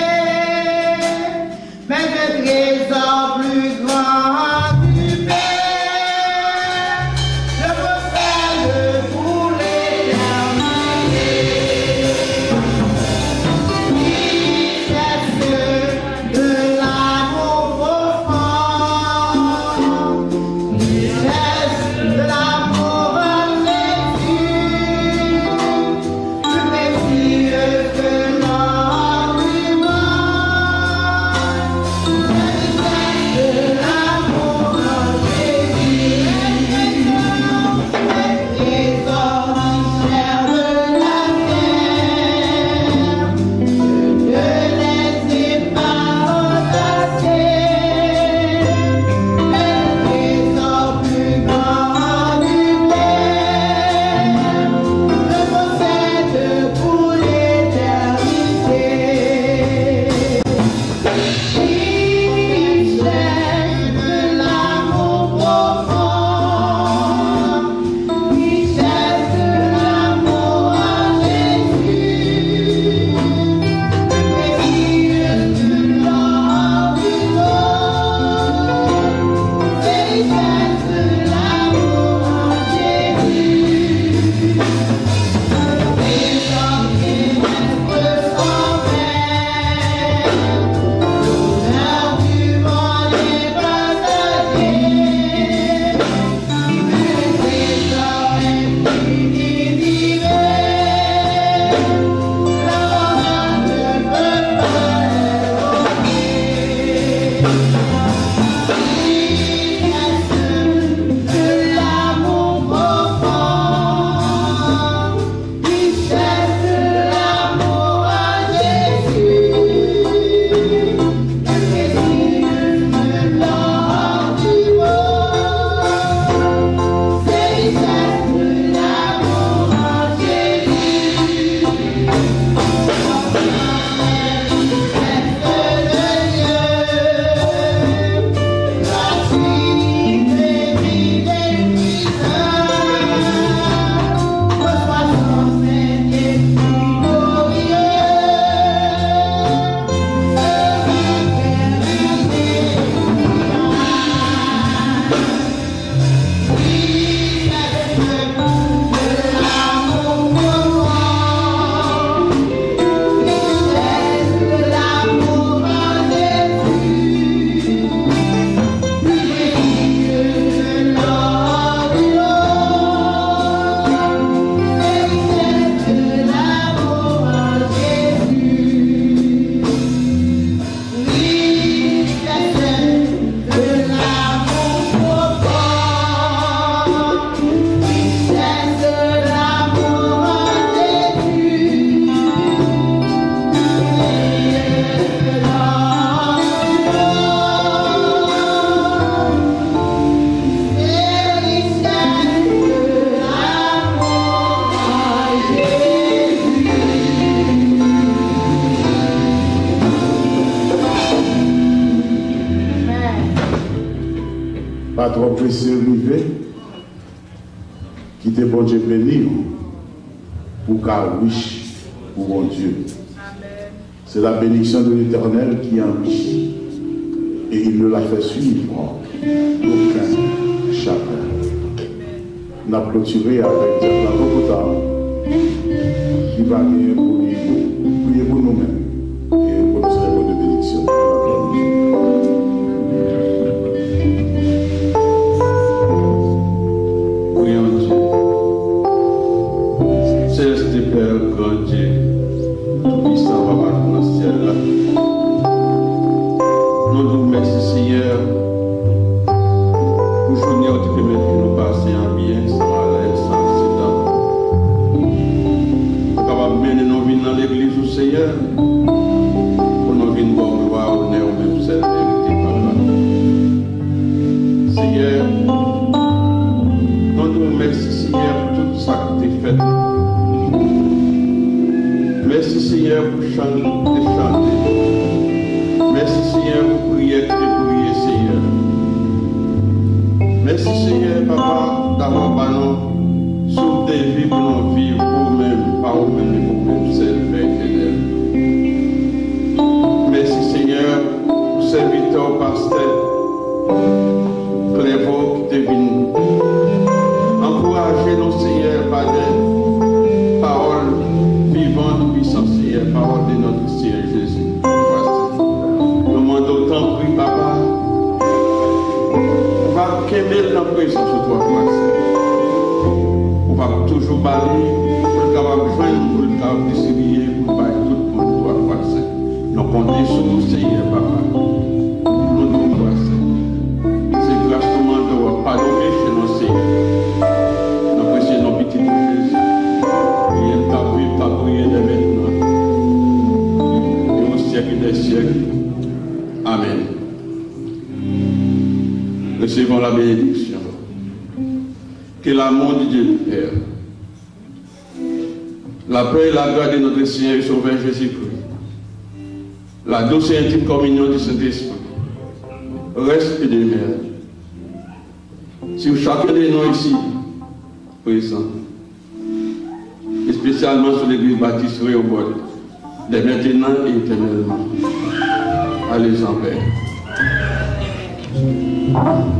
mais de trésors plus grands du Père, je possède pour l'éternité. Richesse de l'amour profond, richesse de l'amour en Jésus, plus précieux que l'or du monde. Richesse de l'amour en Jésus, les trésors chers de la terre, je ne les ai pas entassés, mais trésors plus grands du Père, je possède pour l'éternité. Richesse de l'amour profond, richesse de l'amour en Jésus, plus précieuse que l'or du monde. C'est richesse de l'amour en Jésus. Trésor terrestre sans fin, l'honneur du monde est passager, mais le trésor infini divin, l'honneur ne peut pas l'évoquer. Richesse de l'amour profond, richesse de l'amour en Jésus, plus précieuse que l'or du monde. C'est richesse de l'amour en Jésus, Pas trop pressé arrivé, qui te bon Dieu béni pour car riche pour bon Dieu. C'est la bénédiction de l'Éternel qui enrichit et il ne la fait suivre aucun chacun. On a clôturé avec la Bogota qui va prier pour lui, prier pour nous-mêmes et pour nous servir de bénédiction. Prions Dieu. Céleste Père, grand Dieu, tout-puissant, Papa dans le ciel là. Nous nous remercions, Seigneur, permettre que nous passions en bien, sans malaise, sans accident. Capable de mener nos vies dans l'église du Seigneur, pour nous venir pour gloire, honneur, même cette vérité, papa. Seigneur, nous nous remercions, Seigneur, pour tout ça que tu as fait. Merci, Seigneur, pour chanter, chanter. Merci, Seigneur, pour prier, pour prier, Seigneur. Merci, Seigneur, papa, d'avoir pas nous souffle des vies pour nous vivre pour nous-mêmes, par nous-mêmes et pour nous-mêmes, c'est le Père éternel. Merci, Seigneur, pour serviteur, pasteur, Clévaux qui te venu. Encouragez-nous, Seigneur, par des paroles vivantes, puissantes, Seigneur, paroles de notre Seigneur Jésus. Nous demandons autant pris, papa. On va qu'aimer la présence de toi, on va toujours parler pour le capable de joindre, pour le capable de s'éveiller, pour parler tout le monde, toi, Saint. Nous comptons sur nous, Seigneur, papa. Nous nous toi, Saint. C'est grâce au monde de pardonner chez nos Seigneur. Nous apprécions nos petits de Jésus. Il y a ta vie, ta prière de maintenant. Et au siècle des siècles. Amen. Recevons la bénédiction. Que l'amour de Dieu Père, la paix et la grâce de notre Seigneur et Sauveur Jésus-Christ, la douce et intime communion du Saint-Esprit, reste et demeure sur chacun de nous ici présents, et spécialement sur l'église baptiste Réobot, dès maintenant et éternellement. Allez en paix.